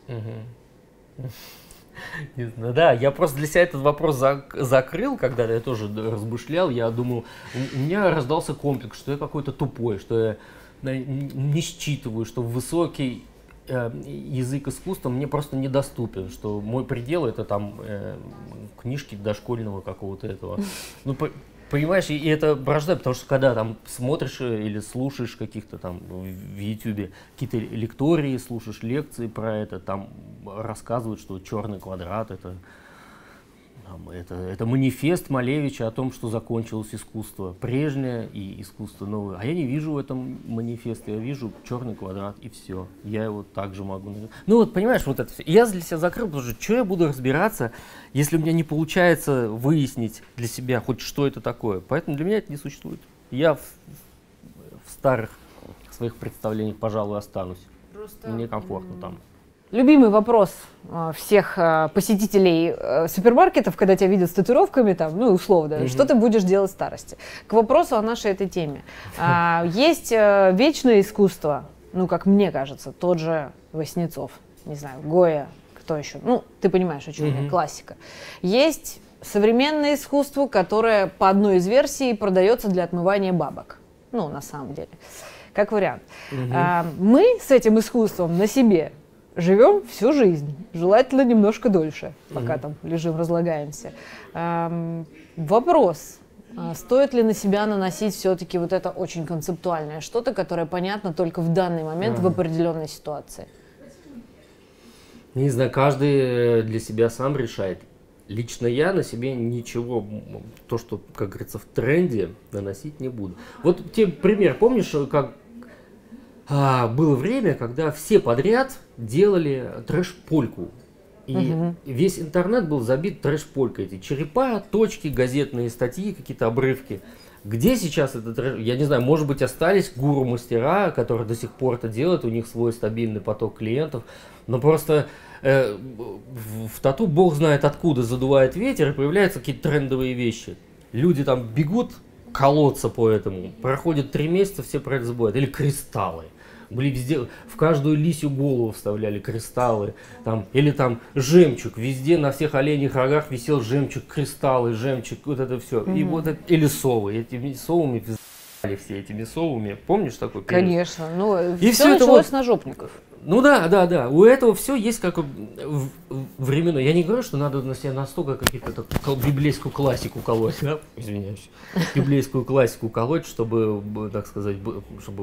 Speaker 3: Да, я просто для себя этот вопрос закрыл, когда я тоже размышлял, я думал, у меня раздался комплекс, что я какой-то тупой, что я не считываю, что высокий язык искусства мне просто недоступен, что мой предел это там книжки дошкольного какого-то этого. Понимаешь, и это порождает, потому что когда там смотришь или слушаешь каких-то там в Ютубе какие-то лектории, слушаешь лекции про это, там рассказывают, что черный квадрат это манифест Малевича о том, что закончилось искусство прежнее и искусство новое. А я не вижу в этом манифеста, я вижу черный квадрат и все. Я его также могу. Ну вот понимаешь, вот это все. Я для себя закрыл, потому что что я буду разбираться, если у меня не получается выяснить для себя хоть что это такое. Поэтому для меня это не существует. Я в старых своих представлениях, пожалуй, останусь. Мне комфортно там.
Speaker 2: Любимый вопрос всех посетителей супермаркетов, когда тебя видят с татуировками, там, условно, что ты будешь делать в старости? К вопросу о нашей этой теме. Есть вечное искусство, как мне кажется, тот же Васнецов, не знаю, Гоя, кто еще, ты понимаешь, о чем я, классика. Есть современное искусство, которое по одной из версий продается для отмывания бабок, на самом деле, как вариант. Мы с этим искусством на себе живем всю жизнь, желательно немножко дольше, пока там лежим, разлагаемся. Вопрос, стоит ли на себя наносить все-таки вот это очень концептуальное что-то, которое понятно только в данный момент в определенной ситуации?
Speaker 3: Не знаю, каждый для себя сам решает. Лично я на себе ничего, то, что, как говорится, в тренде, наносить не буду. Вот тебе пример, помнишь, как было время, когда все подряд делали трэш-польку. И весь интернет был забит трэш-полькой. Эти черепа, точки, газетные статьи, какие-то обрывки. Где сейчас это трэш? Я не знаю, может быть, остались гуру-мастера, которые до сих пор это делают, у них свой стабильный поток клиентов. Но просто в тату бог знает откуда задувает ветер, и появляются какие-то трендовые вещи. Люди там бегут колоться по этому, проходит 3 месяца, все про это забывают. Или кристаллы. Были везде, в каждую лисью голову вставляли кристаллы, или жемчуг, везде на всех оленьих рогах висел жемчуг, кристаллы, жемчуг, вот это все. И вот это, или совы, этими совами пиздали все этими совами. Помнишь такой период?
Speaker 2: Конечно, и все началось с ножопников.
Speaker 3: Да. У этого все есть как временно. Я не говорю, что надо на себя настолько какие-то библейскую классику колоть, да? Извиняюсь. Библейскую классику колоть, чтобы, так сказать, чтобы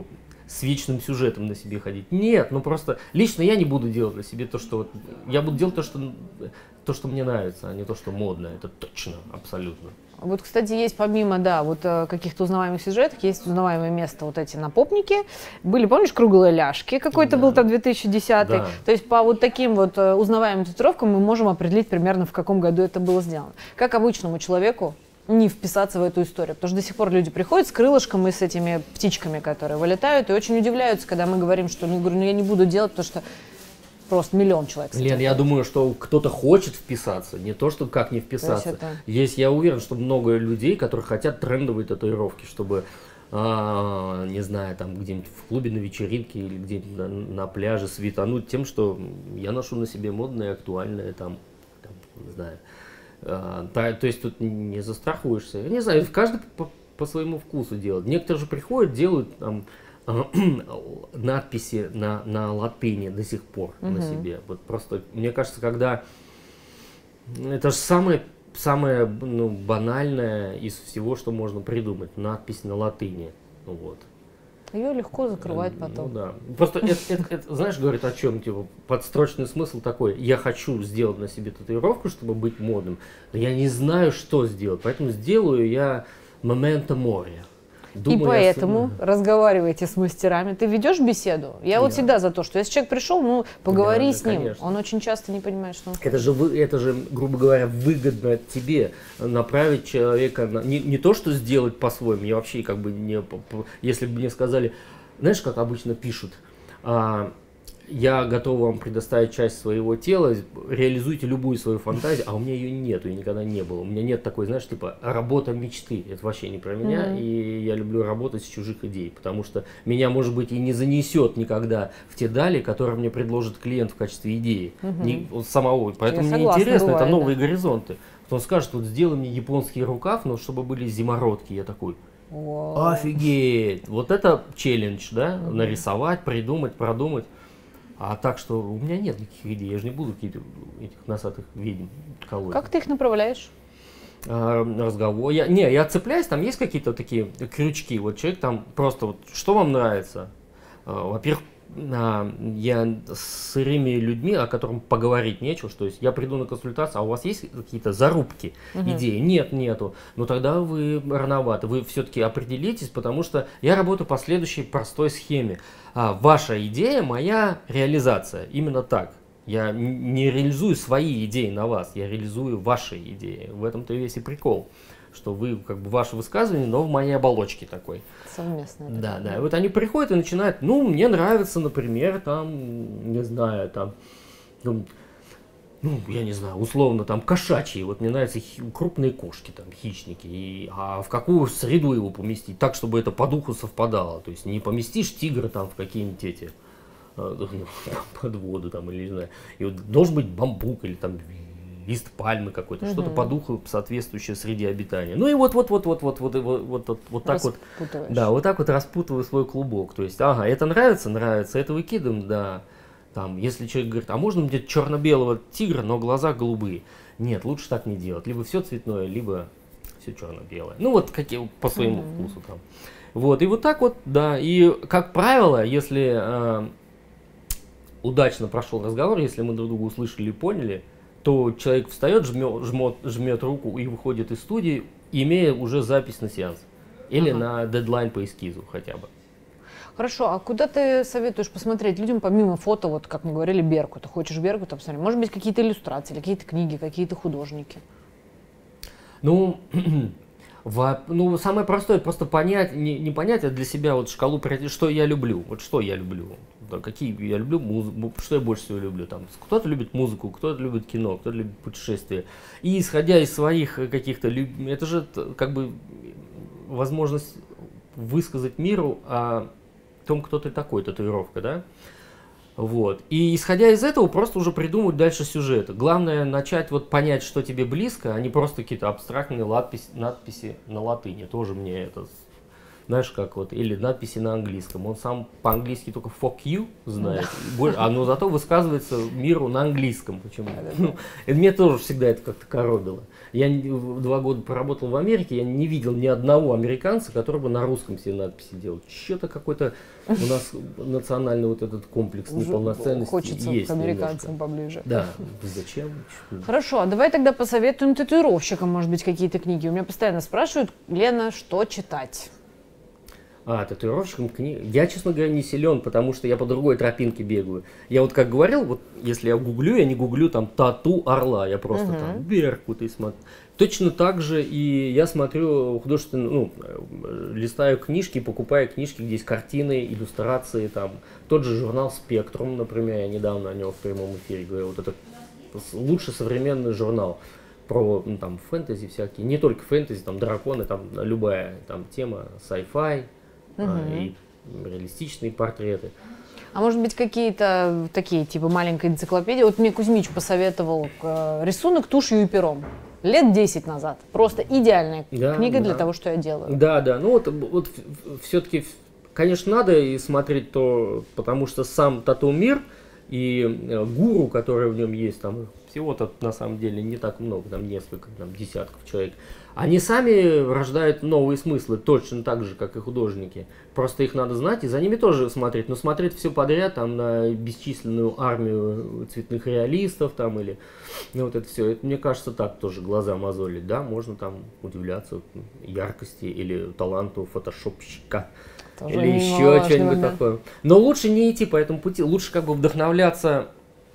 Speaker 3: с вечным сюжетом на себе ходить. Нет, ну просто лично я не буду делать на себе то, что вот, я буду делать то, что мне нравится, а не то, что модно. Это точно, абсолютно.
Speaker 2: Вот, кстати, есть помимо, да, вот каких-то узнаваемых сюжетов, есть узнаваемые места вот эти на попнике. Были, помнишь, круглые ляжки, какой-то был там 2010-й. Да. То есть по вот таким вот узнаваемым татуировкам мы можем определить примерно, в каком году это было сделано. Как обычному человеку не вписаться в эту историю? Потому что до сих пор люди приходят с крылышком и с этими птичками, которые вылетают, и очень удивляются, когда мы говорим, что, ну, говорю, ну, я не буду делать, потому что просто миллион человек.
Speaker 3: Лен, я думаю, что кто-то хочет вписаться, не то, что как не вписаться. Есть, я уверен, что много людей, которые хотят трендовые татуировки, чтобы, не знаю, там где-нибудь в клубе на вечеринке или где-нибудь на пляже светануть тем, что я ношу на себе модное, актуальное, там не знаю. То есть тут не застрахуешься. Я не знаю, каждый по своему вкусу делает. Некоторые же приходят, делают там надписи на латыни до сих пор на себе. Вот просто, мне кажется, когда это же самое ну, банальное из всего, что можно придумать, надпись на латыни. Вот.
Speaker 2: Ее легко закрывать потом.
Speaker 3: Ну да. Просто это, знаешь, говорит о чем? Типа, подстрочный смысл такой: я хочу сделать на себе татуировку, чтобы быть модным, но я не знаю, что сделать, поэтому сделаю я моменто моря.
Speaker 2: Думаю, и поэтому разговаривайте с мастерами. Ты ведешь беседу? Я вот всегда за то, что если человек пришел, ну, поговори с ним. Конечно. Он очень часто не понимает, что он хочет.
Speaker 3: Это же, грубо говоря, выгодно тебе направить человека не то, что сделать по-своему. Я вообще как бы не... Если бы мне сказали, знаешь, как обычно пишут, я готов вам предоставить часть своего тела, реализуйте любую свою фантазию, а у меня ее нету и никогда не было. У меня нет такой, знаешь, типа работа мечты. Это вообще не про меня, и я люблю работать с чужих идей, потому что меня, может быть, и не занесет никогда в те дали, которые мне предложит клиент в качестве идеи самого. Поэтому мне интересно, это новые горизонты. Он скажет, вот сделай мне японский рукав, но чтобы были зимородки. Я такой, офигеть! Вот это челлендж, да? Нарисовать, придумать, продумать. А так что у меня нет никаких идей, я же не буду каких-то этих носатых ведьм колоть.
Speaker 2: Как ты их направляешь?
Speaker 3: Разговор. Я цепляюсь, там есть какие-то такие крючки. Вот человек там просто, вот, что вам нравится? Во-первых, я с сырыми людьми, о которых поговорить нечего, что есть я приду на консультацию, а у вас есть какие-то зарубки, идеи? Нет, нету. Но тогда вы рановато, вы все-таки определитесь, потому что я работаю по следующей простой схеме. Ваша идея, моя реализация. Именно так. Я не реализую свои идеи на вас, я реализую ваши идеи. В этом-то весь и прикол, что вы, как бы, ваше высказывание, но в моей оболочке такой.
Speaker 2: Совместно.
Speaker 3: Да, да. И вот они приходят и начинают, ну, мне нравится, например, там, не знаю, там, ну, я не знаю, условно, там, кошачьи. Вот мне нравятся крупные кошки, там, хищники. А в какую среду его поместить? Так, чтобы это по духу совпадало. То есть не поместишь тигра там в какие-нибудь эти, под воду, там, или не знаю. И вот должен быть бамбук или там лист пальмы какой-то, что-то по духу соответствующее среде обитания. Ну и вот так вот, да, вот так вот распутываю свой клубок. То есть, ага, это нравится, это выкидываем, да. Там, если человек говорит, а можно мне черно-белого тигра, но глаза голубые? Нет, лучше так не делать. Либо все цветное, либо все черно-белое. Ну вот какие по своему вкусу там. Вот, и вот так вот, да. И, как правило, если удачно прошел разговор, если мы друг друга услышали и поняли, то человек встает, жмет руку и выходит из студии, имея уже запись на сеанс. Или на дедлайн по эскизу хотя бы.
Speaker 2: Хорошо, а куда ты советуешь посмотреть людям, помимо фото, вот как мы говорили, Беркута? Хочешь Беркута посмотреть? Может быть, какие-то иллюстрации, какие-то книги, какие-то художники?
Speaker 3: Ну, самое простое, просто понять, не понять, а для себя вот шкалу, что я люблю. Вот что я люблю. Да, какие я люблю музыку, что я больше всего люблю. Там, кто-то любит музыку, кто-то любит кино, кто-то любит путешествия. И исходя из своих каких-то, это же как бы возможность высказать миру о том, кто ты такой, татуировка, да? Вот. И исходя из этого просто уже придумать дальше сюжеты. Главное начать вот понять, что тебе близко, а не просто какие-то абстрактные надписи на латыни. Тоже мне это знаешь, как вот, или надписи на английском. Он сам по-английски только fuck you знает, но зато высказывается миру на английском. Почему? Ну, мне тоже всегда это как-то коробило. Я 2 года проработал в Америке, я не видел ни одного американца, который бы на русском себе надписи делал. Что-то какой-то у нас национальный вот этот комплекс неполноценности
Speaker 2: хочется
Speaker 3: есть
Speaker 2: к американцам
Speaker 3: немножко.
Speaker 2: Поближе.
Speaker 3: Да, зачем?
Speaker 2: Хорошо, а давай тогда посоветуем татуировщикам, может быть, какие-то книги. У меня постоянно спрашивают, Лена, что читать?
Speaker 3: Татуировщикам книги. Я, честно говоря, не силен, потому что я по другой тропинке бегаю. Я вот как говорил, вот если я гуглю, я не гуглю там тату орла, я просто там Беркут и смотрю. Точно так же и я смотрю художественную, листаю книжки, покупаю книжки, где есть картины, иллюстрации, там тот же журнал «Спектрум», например, я недавно о нем в прямом эфире говорил, вот это лучший современный журнал про там фэнтези всякие, не только фэнтези, там драконы, там любая там тема, sci-fi, и реалистичные портреты.
Speaker 2: А может быть, какие-то такие, типа маленькая энциклопедия? Вот мне Кузьмич посоветовал рисунок тушью и пером. Лет 10 назад. Просто идеальная книга для того, что я делаю.
Speaker 3: Да. Ну вот все-таки, конечно, надо и смотреть то, потому что сам тату-мир и гуру, которые в нем есть, там всего-то на самом деле не так много, там несколько, там десятков человек, они сами рождают новые смыслы, точно так же, как и художники. Просто их надо знать и за ними тоже смотреть. Но смотреть все подряд там, на бесчисленную армию цветных реалистов там, или вот это все, это, мне кажется, так тоже глаза мозолить. Да, можно там удивляться яркости или таланту фотошопщика. Тоже или еще что-нибудь такое. Но лучше не идти по этому пути, лучше как бы вдохновляться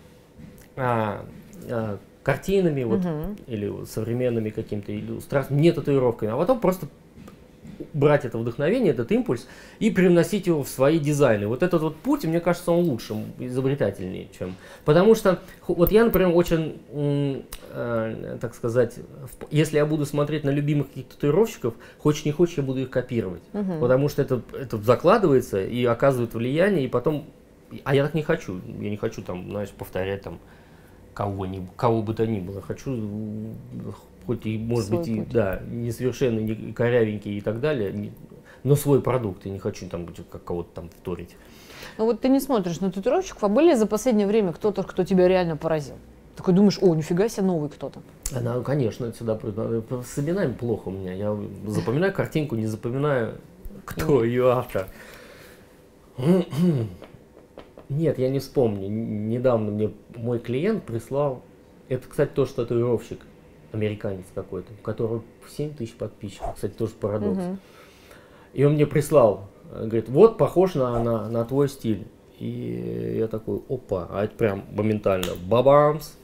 Speaker 3: картинами вот, или современными какими-то иллюстрациями, не татуировками, а потом просто брать это вдохновение, этот импульс и привносить его в свои дизайны. Вот этот вот путь, мне кажется, он лучше, изобретательнее, чем... Потому что вот я, например, очень, так сказать, если я буду смотреть на любимых каких-то татуировщиков, хочешь не хочешь, я буду их копировать. Потому что это закладывается и оказывает влияние, и потом... А я так не хочу. Я не хочу там, знаешь, повторять там кого бы то ни было. Хочу, хоть и, может быть, и, да, несовершенный, не корявенький и так далее, но свой продукт. Я не хочу там как кого-то там вторить.
Speaker 2: Ну вот ты не смотришь на татуировщиков, а были за последнее время кто-то, кто тебя реально поразил? Такой думаешь, о, нифига себе, новый кто-то.
Speaker 3: Ну, конечно, это всегда с именами плохо у меня. Я запоминаю картинку, не запоминаю, кто ее автор. Нет, я не вспомню. Недавно мне мой клиент прислал, это, кстати, тоже татуировщик, американец какой-то, у которого 7 тысяч подписчиков, кстати, тоже парадокс. И он мне прислал, говорит, вот похож на твой стиль. И я такой, опа, а это прям моментально, бабамс.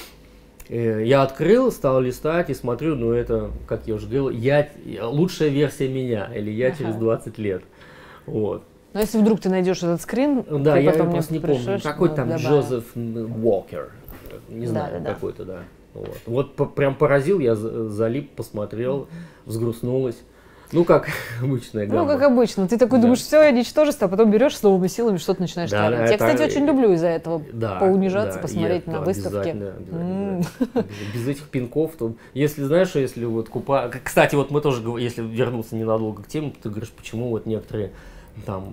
Speaker 3: Я открыл, стал листать и смотрю, ну это, как я уже говорил, лучшая версия меня, или я через 20 лет. Вот.
Speaker 2: Но если вдруг ты найдешь этот скрин,
Speaker 3: да,
Speaker 2: ты
Speaker 3: я
Speaker 2: потом
Speaker 3: просто не помню, какой там Джозеф Уокер, не знаю, какой-то, да. Вот прям поразил, я залип, посмотрел, взгрустнулась. Ну, как обычная гамма.
Speaker 2: Ну, как обычно. Ты такой думаешь, все, я ничтожество, а потом берешь с новыми силами что-то начинаешь творить. Я, кстати, очень люблю из-за этого поунижаться, посмотреть на выставки.
Speaker 3: Обязательно. Без этих пинков. Если, знаешь, если вот Кстати, вот мы тоже, если вернуться ненадолго к теме, ты говоришь, почему вот некоторые там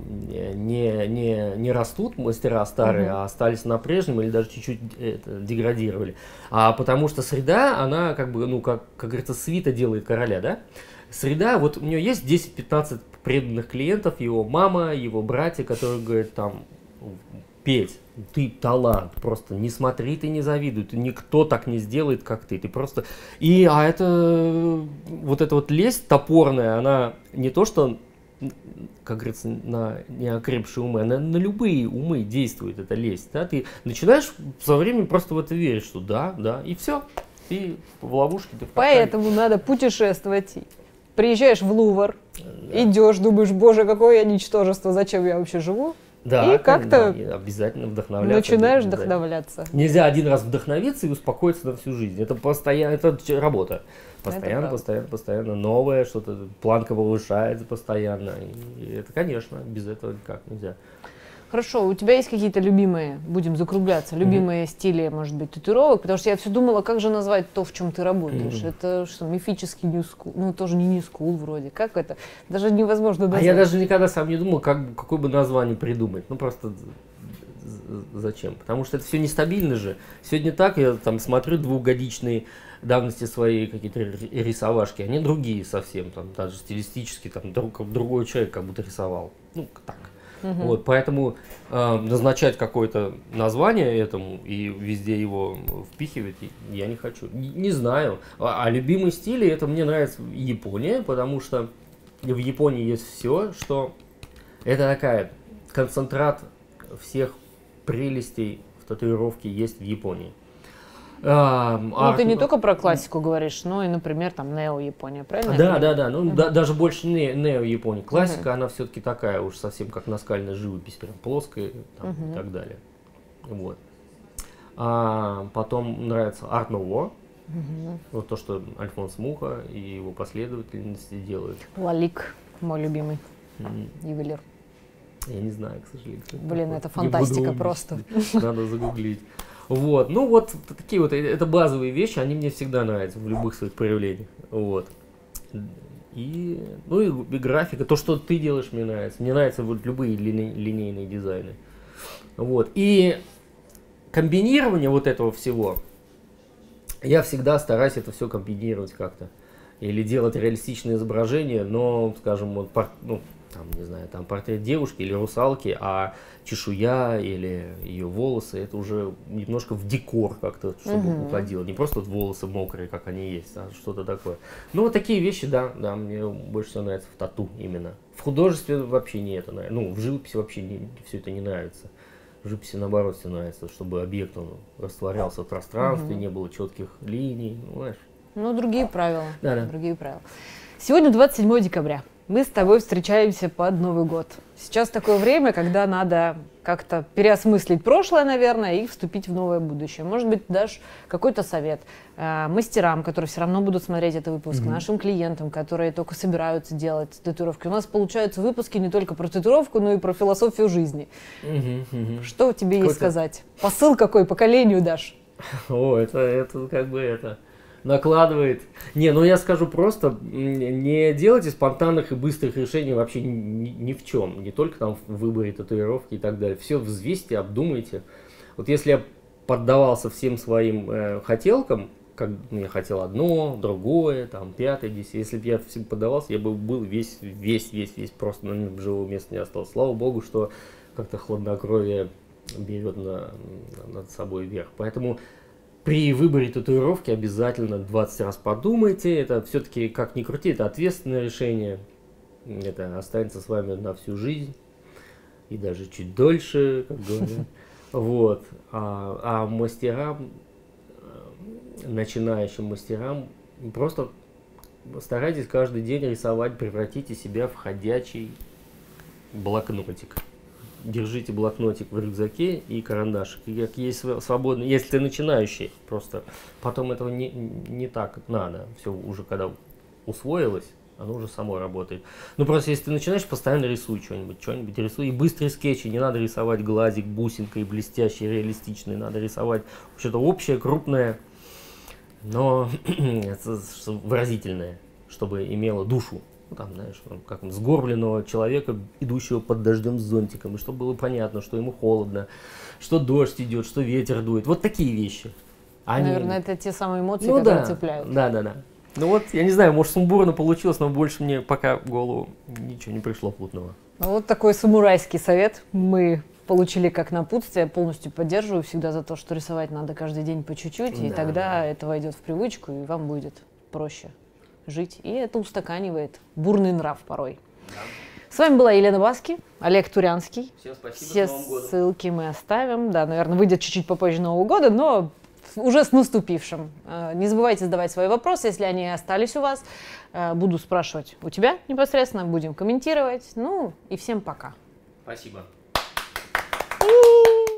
Speaker 3: не растут мастера старые, а остались на прежнем или даже чуть-чуть деградировали. А потому что среда, она как бы, ну, как говорится, свита делает короля, да? Среда, вот у нее есть 10-15 преданных клиентов, его мама, его братья, которые говорят там, Петь, ты талант, просто не смотри, ты не завидуй, никто так не сделает, как ты просто... А это, вот эта вот лесть топорная, она не то что, как говорится, на неокрепшие умы, она на любые умы действует, эта лесть, да? Ты начинаешь со временем просто в это верить, что да, и все, ты в ловушке, ты в капкане.
Speaker 2: Поэтому надо путешествовать. Приезжаешь в Лувр, идешь, думаешь, боже, какое я ничтожество, зачем я вообще живу?
Speaker 3: Да,
Speaker 2: и как-то
Speaker 3: обязательно вдохновляться.
Speaker 2: Начинаешь вдохновляться.
Speaker 3: Нельзя один раз вдохновиться и успокоиться на всю жизнь. Это постоянно, это работа. Постоянно новое, что-то, планка повышается постоянно. И это, конечно, без этого никак нельзя.
Speaker 2: Хорошо, у тебя есть какие-то любимые, будем закругляться, любимые стили, может быть, татуировок? Потому что я все думала, как же назвать то, в чем ты работаешь. Это что, мифический New School? Ну, тоже не New School вроде. Как это? Даже невозможно назвать.
Speaker 3: А я даже никогда сам не думал, какое бы название придумать. Ну, просто зачем? Потому что это все нестабильно же. Сегодня так, я там смотрю двухгодичные давности свои какие-то рисовашки, они другие совсем, там, даже стилистически, там, другой человек как будто рисовал. Ну, так. Вот, поэтому назначать какое-то название этому и везде его впихивать я не хочу. Не знаю. А любимый стиль, это мне нравится Япония, потому что в Японии есть все, что это такая концентрат всех прелестей в татуировке есть в Японии.
Speaker 2: Ну, ты не только про классику говоришь, но и, например, там, нео-Япония, правильно?
Speaker 3: Да. Ну, даже больше нео-Япония. Классика, она все-таки такая уж совсем как наскальная живопись, прям плоская там, и так далее. Вот. Потом нравится Art Nouveau. Вот то, что Альфонс Муха и его последовательности делают.
Speaker 2: Лалик, мой любимый ювелир.
Speaker 3: Я не знаю, к сожалению.
Speaker 2: Блин, это фантастика просто.
Speaker 3: Надо загуглить. Вот, ну вот такие вот, это базовые вещи, они мне всегда нравятся в любых своих проявлениях, вот. И, ну и графика, то, что ты делаешь, мне нравится. Мне нравятся вот любые линейные дизайны. Вот, и комбинирование вот этого всего, я всегда стараюсь это все комбинировать как-то. Или делать реалистичные изображения, но, скажем, вот, ну, там, не знаю, там портрет девушки или русалки, а чешуя или ее волосы, это уже немножко в декор как-то, чтобы уходило. Не просто вот волосы мокрые, как они есть, а что-то такое. Ну, вот такие вещи, да, мне больше всего нравится в тату именно. В художестве вообще не это нравится. Ну, в живописи вообще все это не нравится. В живописи, наоборот, все нравится, чтобы объект, он растворялся в пространстве, не было четких линий, ну, знаешь.
Speaker 2: Ну, другие правила.
Speaker 3: Да.
Speaker 2: Другие правила. Сегодня 27 декабря. Мы с тобой встречаемся под Новый год. Сейчас такое время, когда надо как-то переосмыслить прошлое, наверное, и вступить в новое будущее. Может быть, дашь какой-то совет мастерам, которые все равно будут смотреть этот выпуск, нашим клиентам, которые только собираются делать татуировки. У нас получаются выпуски не только про татуировку, но и про философию жизни. Что тебе есть сказать? Посыл какой поколению дашь?
Speaker 3: О, это как бы это... накладывает. Не, ну я скажу просто, не делайте спонтанных и быстрых решений вообще ни в чем. Не только там в выборе татуировки и так далее. Все взвесьте, обдумайте. Вот если я поддавался всем своим хотелкам, как я хотел одно, другое, там, пятое, десятое. Если бы я всем поддавался, я бы был весь просто на живого места не осталось. Слава богу, что как-то хладнокровие берет над собой верх. Поэтому при выборе татуировки обязательно 20 раз подумайте. Это все-таки, как ни крути, это ответственное решение. Это останется с вами на всю жизнь. И даже чуть дольше, как говорят. Вот. А мастерам, начинающим мастерам, просто старайтесь каждый день рисовать, превратите себя в ходячий блокнотик. Держите блокнотик в рюкзаке и карандашик. И как есть свободно, если ты начинающий, просто потом этого не так надо. Все уже когда усвоилось, оно уже само работает. Ну просто если ты начинаешь, постоянно рисуй что-нибудь рисуй. И быстрые скетчи, не надо рисовать глазик, бусинкой, блестящий, реалистичный. Надо рисовать что-то общее, крупное, но выразительное, чтобы имело душу. Ну, там, знаешь, как сгорбленного человека, идущего под дождем с зонтиком, и чтобы было понятно, что ему холодно, что дождь идет, что ветер дует. Вот такие вещи.
Speaker 2: Наверное, это те самые эмоции, которые цепляют.
Speaker 3: Да. Ну вот, я не знаю, может, сумбурно получилось, но больше мне пока в голову ничего не пришло путного.
Speaker 2: Ну, вот такой самурайский совет мы получили как напутствие. Я полностью поддерживаю всегда за то, что рисовать надо каждый день по чуть-чуть, и тогда это войдет в привычку, и вам будет проще жить. И это устаканивает бурный нрав порой. Да. С вами была Елена Баски, Олег Турянский.
Speaker 3: Всем спасибо.
Speaker 2: Все ссылки мы оставим. Да, наверное, выйдет чуть-чуть попозже Нового года, но уже с наступившим. Не забывайте задавать свои вопросы, если они остались у вас. Буду спрашивать у тебя непосредственно, будем комментировать. Ну и всем пока.
Speaker 3: Спасибо.